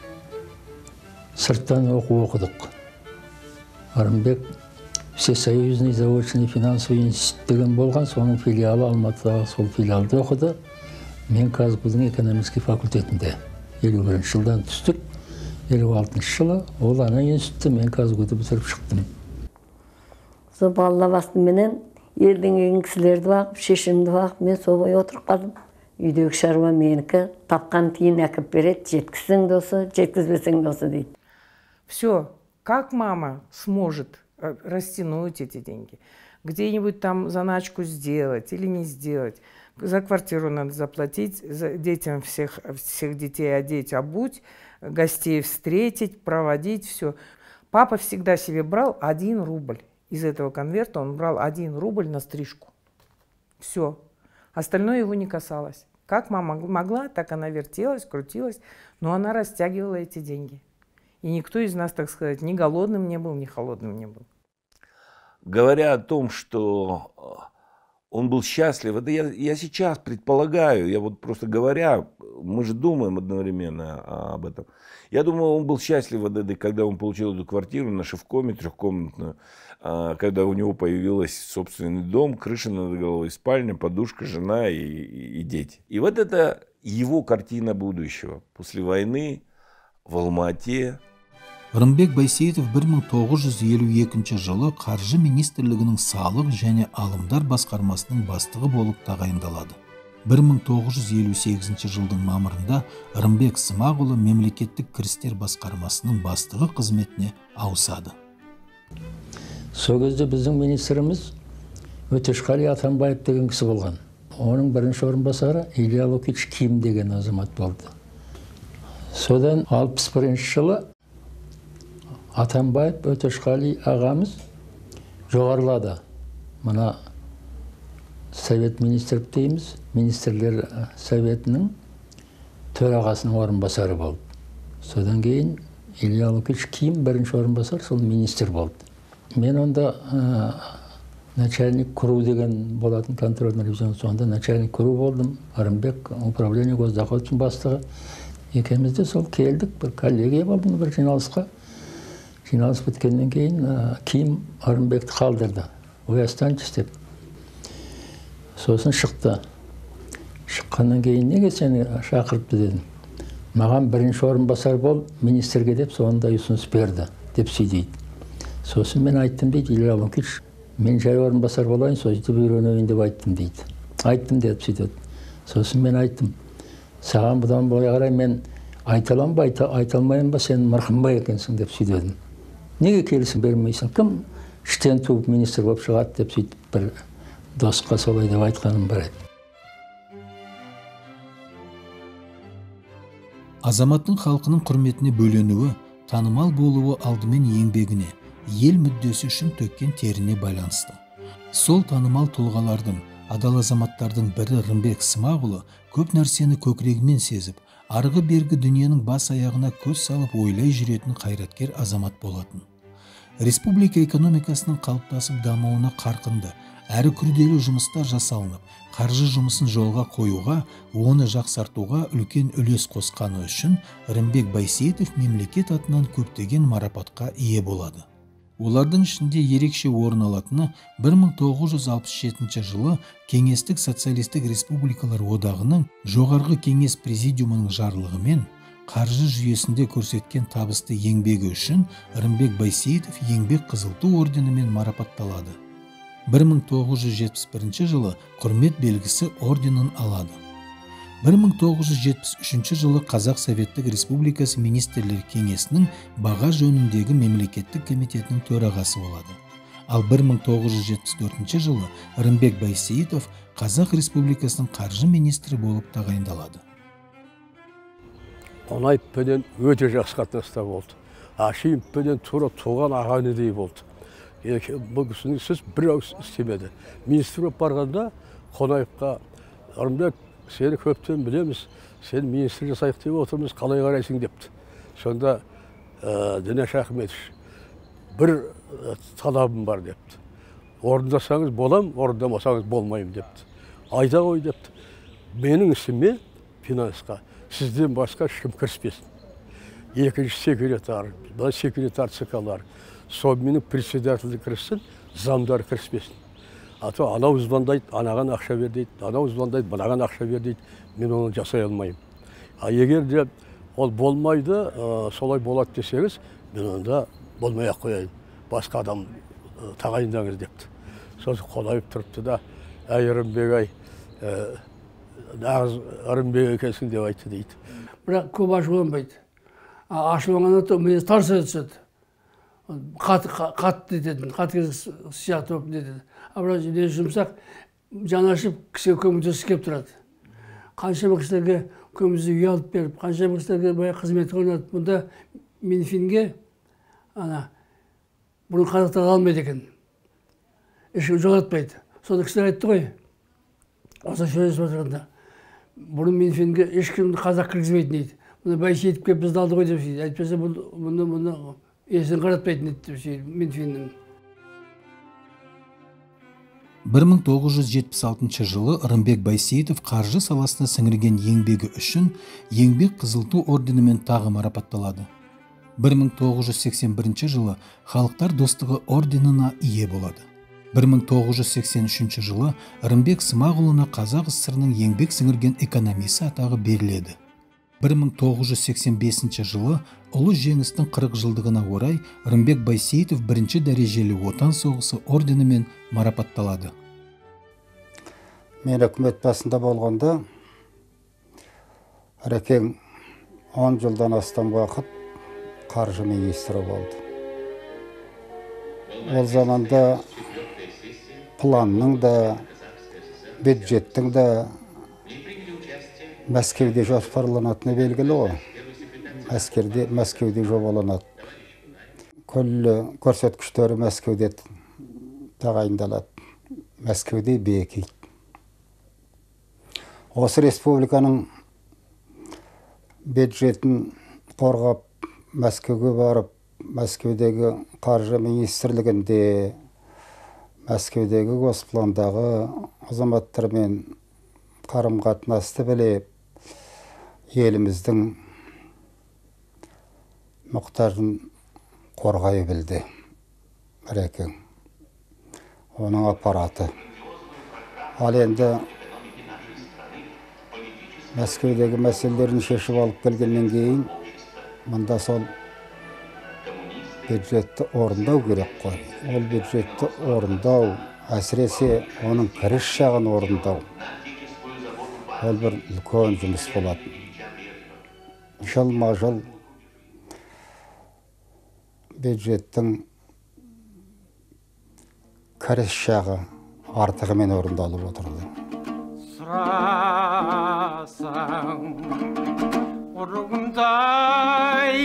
сырттан оқу оқыдық. Ырымбек Всесоюзный заочный финансовый институт деген болған, соның филиалы Алматыдағы сол филиалды оқыды. Мен Казгудың экономический факультетінде елу бірінші жылдан түстік. елу алтыншы жылы ол ана институтты мен Казгуды бітіріп шықтым. Сол балла басты менен елдің еген кісілерді бағып, шешімді бағып, мен сол бой отырып қалдым. Үйдегі шаруа менікі, тапқан тиын әкіп береді, жеткізсең досы, жеткізбесең досы дейді. Все, как мама сможет растянуть эти деньги? Где-нибудь там заначку сделать или не сделать? За квартиру надо заплатить, за детям всех, всех детей одеть, обуть, гостей встретить, проводить, все. Папа всегда себе брал один рубль. Из этого конверта он брал один рубль на стрижку. Все. Остальное его не касалось. Как мама могла, так она вертелась, крутилась, но она растягивала эти деньги. И никто из нас, так сказать, ни голодным не был, ни холодным не был. Говоря о том, что он был счастлив, это я, я сейчас предполагаю, я вот просто говоря, мы же думаем одновременно об этом. Я думаю, он был счастлив, когда он получил эту квартиру на Шевкоме, трехкомнатную, когда у него появился собственный дом, крыша над головой, спальня, подушка, жена и, и, и дети. И вот это его картина будущего. После войны в Алма-Ате. Рымбек Байсейітов бір мың тоғыз жүз елу екінші жылы Қаржы министрлігінің салық және алымдар басқармасының бастығы болып тағайындалады. бір мың тоғыз жүз елу сегізінші жылдың мамырында Рымбек Смағұлы мемлекеттік кірістер басқармасының бастығы қызметіне ауысады. Сол кезде біздің министріміз Өтешқали Атамбаев деген кісі болған. Оның бірінші орынбасары Илья Лукич Ким деген азамат болды. Содан алпыс бірінші жылы Атамбаев Өтешқали ағамыз жоғарылады. Мына Совет министр дейміз, министрлер советінің төрағасының орынбасары болды. Содан кейін Илья Лукич Ким бірінші орынбасар, сол министр болды. Мен онда ә, начальник КРУ деген болатын, контрольный ревизион, сонда начальник КРУ болдым. Рымбек управление госдоходының бастығы. Екемізде сол келдік, бір коллегия болдым, бір жиналысқа. Жиналыс біткеннен кейін ә, Ким Рымбекті қалдырды. Ой, останьтесь деп. Сосын шықты. Шыққаннан кейін неге сені шақырыпты дедім. Маған бірінші орынбасар бол, министрге деп соңында ұсыныс берді, деп сөйдейді. Сосын мен айттым дейді, Илья Лукич, мен жай орынбасар болайын, сөйтіп үйренейін деп айттым дейді. Айттым деп сөйтеді. Сосын мен айттым, саған бұдан былай қарай мен айта аламын ба, айта алмайын ба, сен мырқымбай екенсің деп сөйдедім. Неге келісім бермейсің? Кім іштен туып министр болып шығады деп сөйтіп бір досқа солай деп айтқаным бар еді. Азаматтың халқының құрметіне бөленуі, танымал болуы алдымен еңбегіне, ел мүддесі үшін төккен теріне байланысты. Сол танымал тұлғалардың, адал азаматтардың бірі Рымбек Смағұлы көп нәрсені көкірегімен сезіп, арғы бергі дүниенің бас аяғына көз салып ойлай жүретін қайраткер азамат болатын. Республика экономикасының қалыптасып дамуына қарқынды, әрі күрделі жұмыстар жасалынып, қаржы жұмысын жолға қоюға, оны жақсартуға үлкен үлес қосқаны үшін Рымбек Байсейітов мемлекет атынан көптеген марапатқа ие болады. Олардың ішінде ерекше орын алатыны бір мың тоғыз жүз алпыс жетінші жылы Кеңестік социалистік республикалар одағының жоғарғы кеңес президиумының жарлығымен қаржы жүйесінде көрсеткен табысты еңбегі үшін Рымбек Байсейітов еңбек қызыл ту орденімен марапатталады. бір мың тоғыз жүз жетпіс бірінші жылы құрмет белгісі орденін алады. бір мың тоғыз жүз жетпіс үшінші жылы Қазақ Советтік Республикасы Министрлер Кеңесінің баға жөніндегі мемлекеттік комитетінің төрағасы болады. Ал бір мың тоғыз жүз жетпіс төртінші жылы Рымбек Байсейітов Қазақ Республикасының қаржы министрі болып тағайындалады. Қонаевпенен өте жақсы қатынаста болды. Ашимовпенен тура туған аға інідей болды. Бұл кісінің сіз бір ауыз істемеді. Министр болып барғанда Қонаевқа Рымбек, сені көптен білеміз, сен министр жасайық деп отырмыз, қалай қарайсың депті. Сонда Дінаш Ахметович, бір талабым бар депті. Орындасаңыз болам, орындамасаңыз болмайым депті. Айда ғой депті. Менің ісіме финансқа сізден басқа ешкім кіріспесін. Екінші секретар, бұл секретар цикалар, сонымен председательді кіріссін, замдар кіріспесін. А то анау звондайды, анаған ақша бер дейді, анау звондайды, мынаған ақша бер дейді, мен оны жасай алмаймын. А егер де ол болмайды, солай болады десеңіз, мен онда болмай-ақ қояйын, басқа адам тағайындаңыз депті. Сосын Қонаев тұрыпты да, әй Рымбек ай, нағыз Рымбек екенсің деп айтты дейді. Бірақ көп ашуланбайды. Ашуланғанда мені тарса түседі. Қатты дедім, қатты сияқты болып деді. Абырай не жұмсақ, жанашып кісіге көмектесіп кеп тұрады. Қаншама кісілерге көмізді үй алып беріп, қаншама кісілерге бай қызмет орнатып, бұнда Минфинге ана бұның қазақтар алмайды екен. Ешкім жолатпайды. Сонда кісілер айтты ғой, осы сөйлесіп отырғанда, бұрын Минфинге ешкімді қазақ кіргізбейтін дейді. Мұны Байсейітов келіп бізді алды ғой деп сөйтеді. Әйтпесе мұны мұны есін қаратпайтын еді деп сөйтеді Минфиннің. бір мың тоғыз жүз жетпіс алтыншы жылы Рымбек Байсейітов қаржы саласына сіңірген еңбегі үшін еңбек қызыл ту орденімен тағы марапатталады. бір мың тоғыз жүз сексен бірінші жылы Халықтар достығы орденіне ие болады. бір мың тоғыз жүз сексен үшінші жылы Рымбек Смағұлына Қазақ СССР ның еңбек сіңірген экономисі атағы беріледі. бір мың тоғыз жүз сексен бесінші жылы ұлы жеңістің қырық жылдығына орай Рымбек Байсейітов бірінші дәрежелі отан соғысы орденімен марапатталады. Мен үкімет басында болғанда Рекең он жылдан астам уақыт қаржы министрі болды. Ол заманда планның да, бюджеттің да Мәскеуде жоспарланатыны белгілі ғой. Мәскеуде, Мәскеуде жобаланады. Күллі көрсеткіштері Мәскеуде тағайындалады. Мәскеуде бекиді. Осы республиканың бюджетін қорғап Мәскеуге барып, Мәскеудегі қаржы министрлігінде, Мәскеудегі госпландағы азаматтармен қарым-қатынасты біліп, еліміздің мұқтажын қорғай білді. Рекең. Оның аппараты. Ал енді Мәскеудегі мәселелерін шешіп алып келгеннен кейін, мұнда сол бюджетті орындау керек қой. Ол бюджетті орындау, әсіресе оның кіріс жағын орындау. Ол бір үлкен жұмыс болады. Жылма-жыл бюджеттің кіріс жағы артығымен орындалып отырды. Сұрасаң ұрығымдай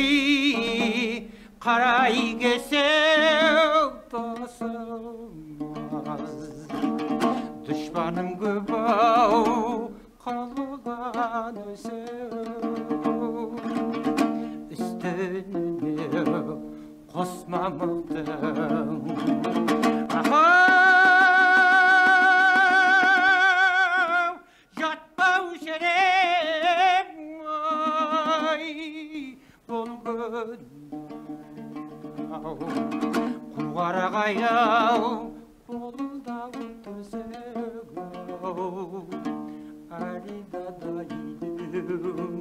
қарай кесеу тосылмаз. Düşmanım көп-ау қалған өсеу. Үстіне қосма мықтың жатпау жерем ай бұл күн Құлғарағай-ау болдау төсеу Аридадайдым,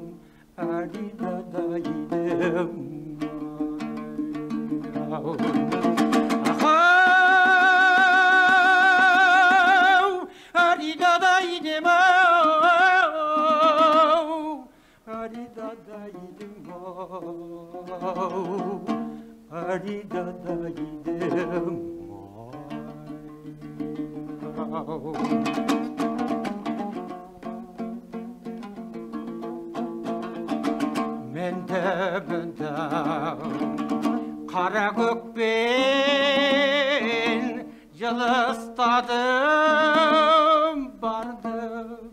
аридадайдым Ахау, аридадайдым ау Аридадайдым ау Аридадайдым ау Менде-менде қара көкпен жылыстадым бардым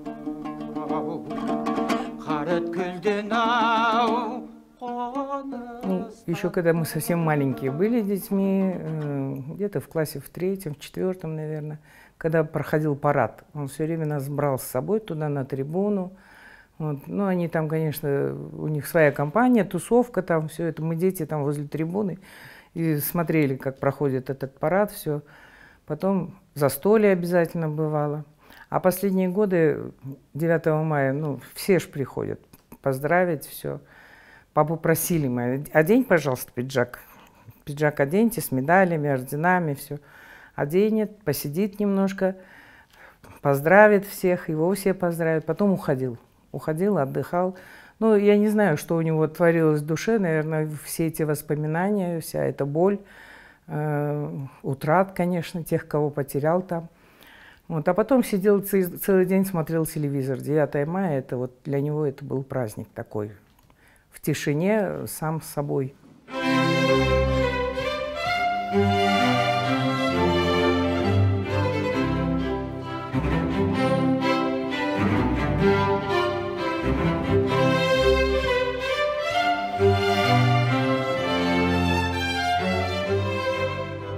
қар өткелден ау Еще когда мы совсем маленькие были детьми, где-то в классе в третьем, в четвертом, наверное, когда проходил парад, он все время нас брал с собой туда на трибуну. Вот. Ну, они там, конечно, у них своя компания, тусовка там, все это. Мы дети там возле трибуны и смотрели, как проходит этот парад, все. Потом застолье обязательно бывало. А последние годы, девятого мая, ну, все ж приходят поздравить, все. Папу просили мы, одень, пожалуйста, пиджак. Пиджак оденьте с медалями, орденами, все. Оденет, посидит немножко, поздравит всех, его все поздравят, потом уходил. Уходил, отдыхал. Ну, я не знаю, что у него творилось в душе, наверное, все эти воспоминания, вся эта боль, э, утрат, конечно, тех, кого потерял там. Вот. А потом сидел целый день, смотрел телевизор. девятое мая, это вот для него это был праздник такой. В тишине, сам с собой. Thank you.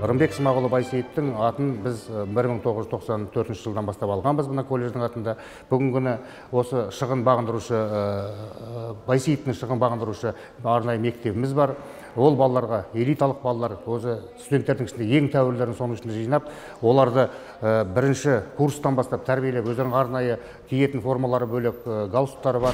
Рымбек Смағұлы Байсейіттің атын біз бір мың тоғыз жүз тоқсан төртінші жылдан бастап алғанбыз мына колледждің атында. Бүгінгі күні осы шығын бағындырушы, Байсейіттің шығын бағындырушы арнайы мектебіміз бар. Ол балаларға, элиталық балалар, өзі студенттердің ішінде ең тәуірлерін соның ішінде жинап, оларды бірінші курстан бастап тәрбиелеп, өздерінің арнайы киетін формалары бөлек, галстуктары бар.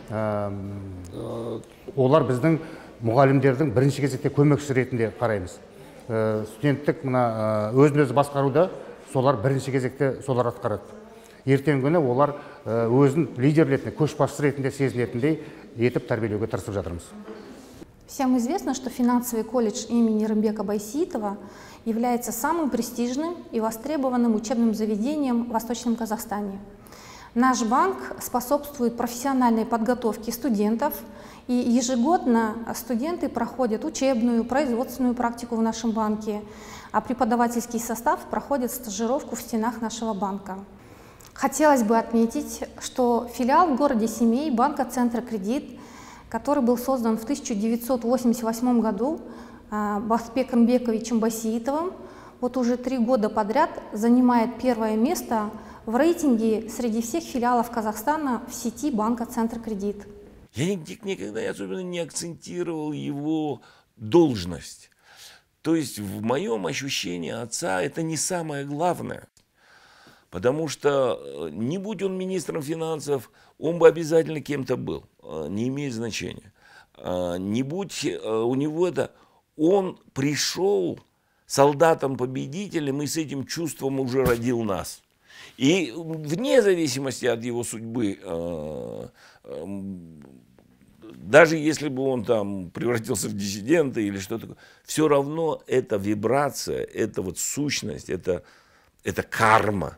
Олар біздің мұғалімдердің бірінші кезекте көмекшісі ретінде қараймыз. Студенттік мына өзін-өзі басқаруды солар бірінші кезекте солар атқарады. Ертеңгі күні олар өзін лидер ретінде, көшбасшы ретінде сезінетіндей етіп тәрбиелеуге тырысып жатырмыз. Всем известно, что финансовый колледж имени Рымбека Байсеитова является самым престижным и востребованным учебным заведением в Восточном Казахстане. Наш банк способствует профессиональной подготовке студентов, и ежегодно студенты проходят учебную, производственную практику в нашем банке, а преподавательский состав проходит стажировку в стенах нашего банка. Хотелось бы отметить, что филиал в городе Семей банка «Центр Кредит», который был создан в тысяча девятьсот восемьдесят восьмом году Бахтбеком Бековичем Байсеитовым, вот уже три года подряд занимает первое место в рейтинге среди всех филиалов Казахстана в сети банка «Центр Кредит». Я никогда особенно не акцентировал его должность. То есть в моем ощущении отца это не самое главное. Потому что не будь он министром финансов, он бы обязательно кем-то был. Не имеет значения. Не будь у него это, он пришел солдатом-победителем и с этим чувством уже родил нас. И вне зависимости от его судьбы, даже если бы он там превратился в диссидента или что-то такое, все равно эта вибрация, эта вот сущность, это, это карма.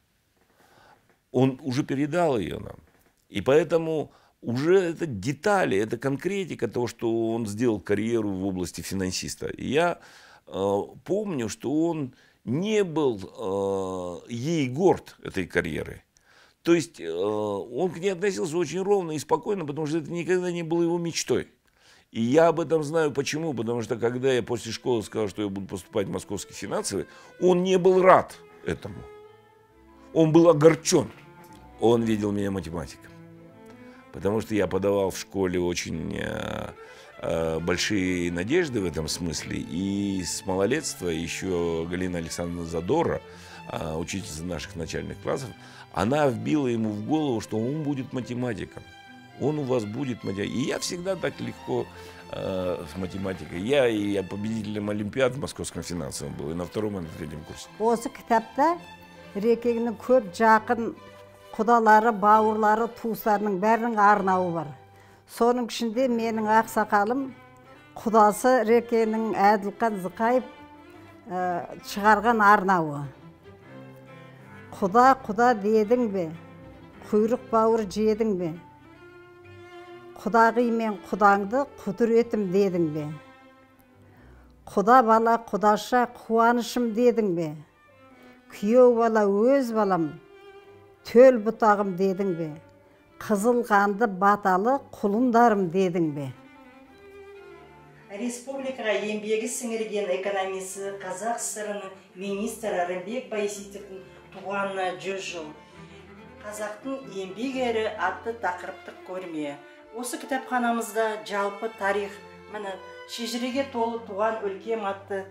Он уже передал ее нам. И поэтому уже это детали, это конкретика того, что он сделал карьеру в области финансиста. И я э, помню, что он не был э, ей горд этой карьеры. То есть э, он к ней относился очень ровно и спокойно, потому что это никогда не было его мечтой. И я об этом знаю почему. Потому что когда я после школы сказал, что я буду поступать в Московский финансовый, он не был рад этому. Он был огорчен. Он видел меня математиком. Потому что я подавал в школе очень э, э, большие надежды в этом смысле. И с малолетства еще Галина Александровна Задора, э, учительница наших начальных классов, она вбила ему в голову, что он будет математиком. Он у вас будет математиком. И я всегда так легко э, с математикой. Я и я победителем Олимпиад в Московском финансовом был, и на втором, и на третьем курсе. Осы кітапта Рекеңнің көп жақын құдалары, бауырлары, туыстарының бәрінің арнауы бар. Соның ішінде менің ақсақалым құдасы Рекенің Әділқан Зықаев шығарған арнауы. Құда, құда дедің бе, құйрық бауыр жедің бе, құдағи мен құдаңды құдіретім дедің бе, құда бала құдаша қуанышым дедің бе, күйеу бала өз балам, төл бұтағым дедің бе, қызыл қанды баталы құлындарым дедің бе. Республикаға еңбегі сіңірген экономисі Қазақ ССР министрі Рымбек Байсеитовтың туғанына жүз жыл. Қазақтың еңбек ері атты тақырыптық көрме. Осы кітапханамызда жалпы тарих, міне шежіреге толы туған өлкем атты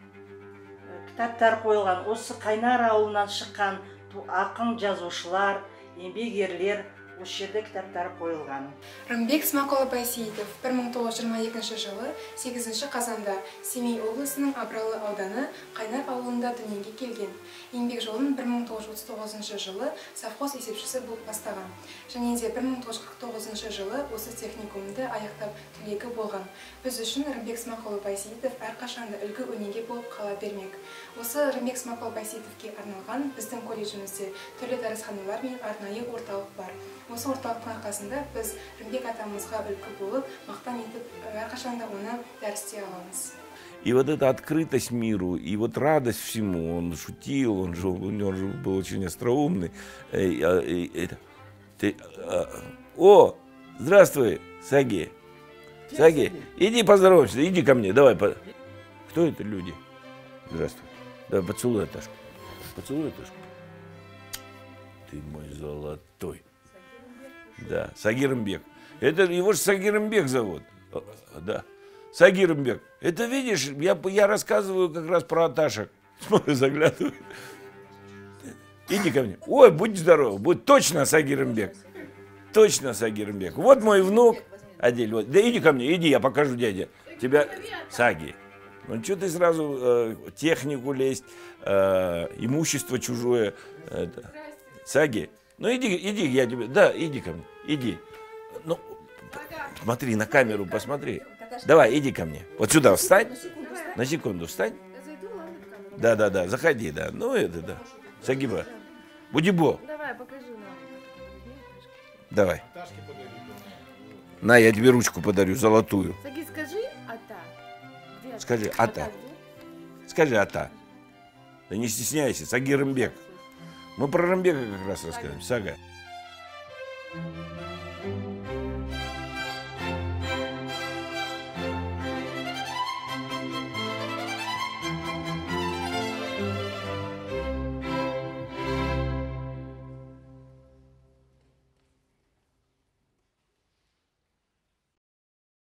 кітаптар қойылған. Осы Қайнар ауылынан шыққан ақын жазушылар, еңбек ерлер осы жерде кітаптар қойылған. Рымбек Смағұлы Байсеитов бір мың тоғыз жүз жиырма екінші жылы сегізінші қазанда Семей облысының Абралы ауданы Қайнар ауылында дүниеге келген. Еңбек жолын бір мың тоғыз жүз отыз тоғызыншы жылы совхоз есепшісі болып бастаған. Және де бір мың тоғыз жүз қырық тоғызыншы жылы осы техникумды аяқтап түлегі болған. Біз үшін Рымбек Смағұлы Байсеитов әрқашанда үлгі өнеге болып қала бермек. Осы Рымбек Смағұлы Байсеитовке арналған біздің колледжімізде түрлі дәрісханалар мен арнайы орталық бар. Осы орталықтың арқасында біз Рымбек атамызға үлгі болып, мақтан етіп, әрқашанда оны дәрісте аламыз. И вот эта открытость миру, и вот радость всему, он шутил, он же, он же был очень остроумный. О, здравствуй, Саги. Саги, иди поздоровайся, иди ко мне, давай. Кто это люди? Здравствуй. Да, поцелуй Аташку. Поцелуй Аташку. Ты мой золотой. Да, Сагирымбек. Это его же Сагирымбек зовут. Да. Сагирымбек. Это видишь, я, я рассказываю как раз про Аташек. Смотри, заглядываю. Иди ко мне. Ой, будь здоров. Будь точно Сагирымбек. Точно Сагирымбек. Вот мой внук. Адель, вот. Да иди ко мне, иди, я покажу дяде. Тебя, Саги. Ну что ты сразу э, технику лезть, э, имущество чужое. Это. Саги. Ну иди, иди, я тебе. Да, иди ко мне. Иди. Ну, смотри, на камеру посмотри. Давай, иди ко мне. Вот сюда встань. На секунду встань. Да, да, да, заходи, да. Ну это да. Сагиба. Будибо. Давай, покажи нам. Давай. На, я тебе ручку подарю, золотую. Саги, скажи ата. Где Скажи ата? ата. Скажи ата. Да не стесняйся, Сагирымбек. Мы про Рымбека как раз расскажем. Сага.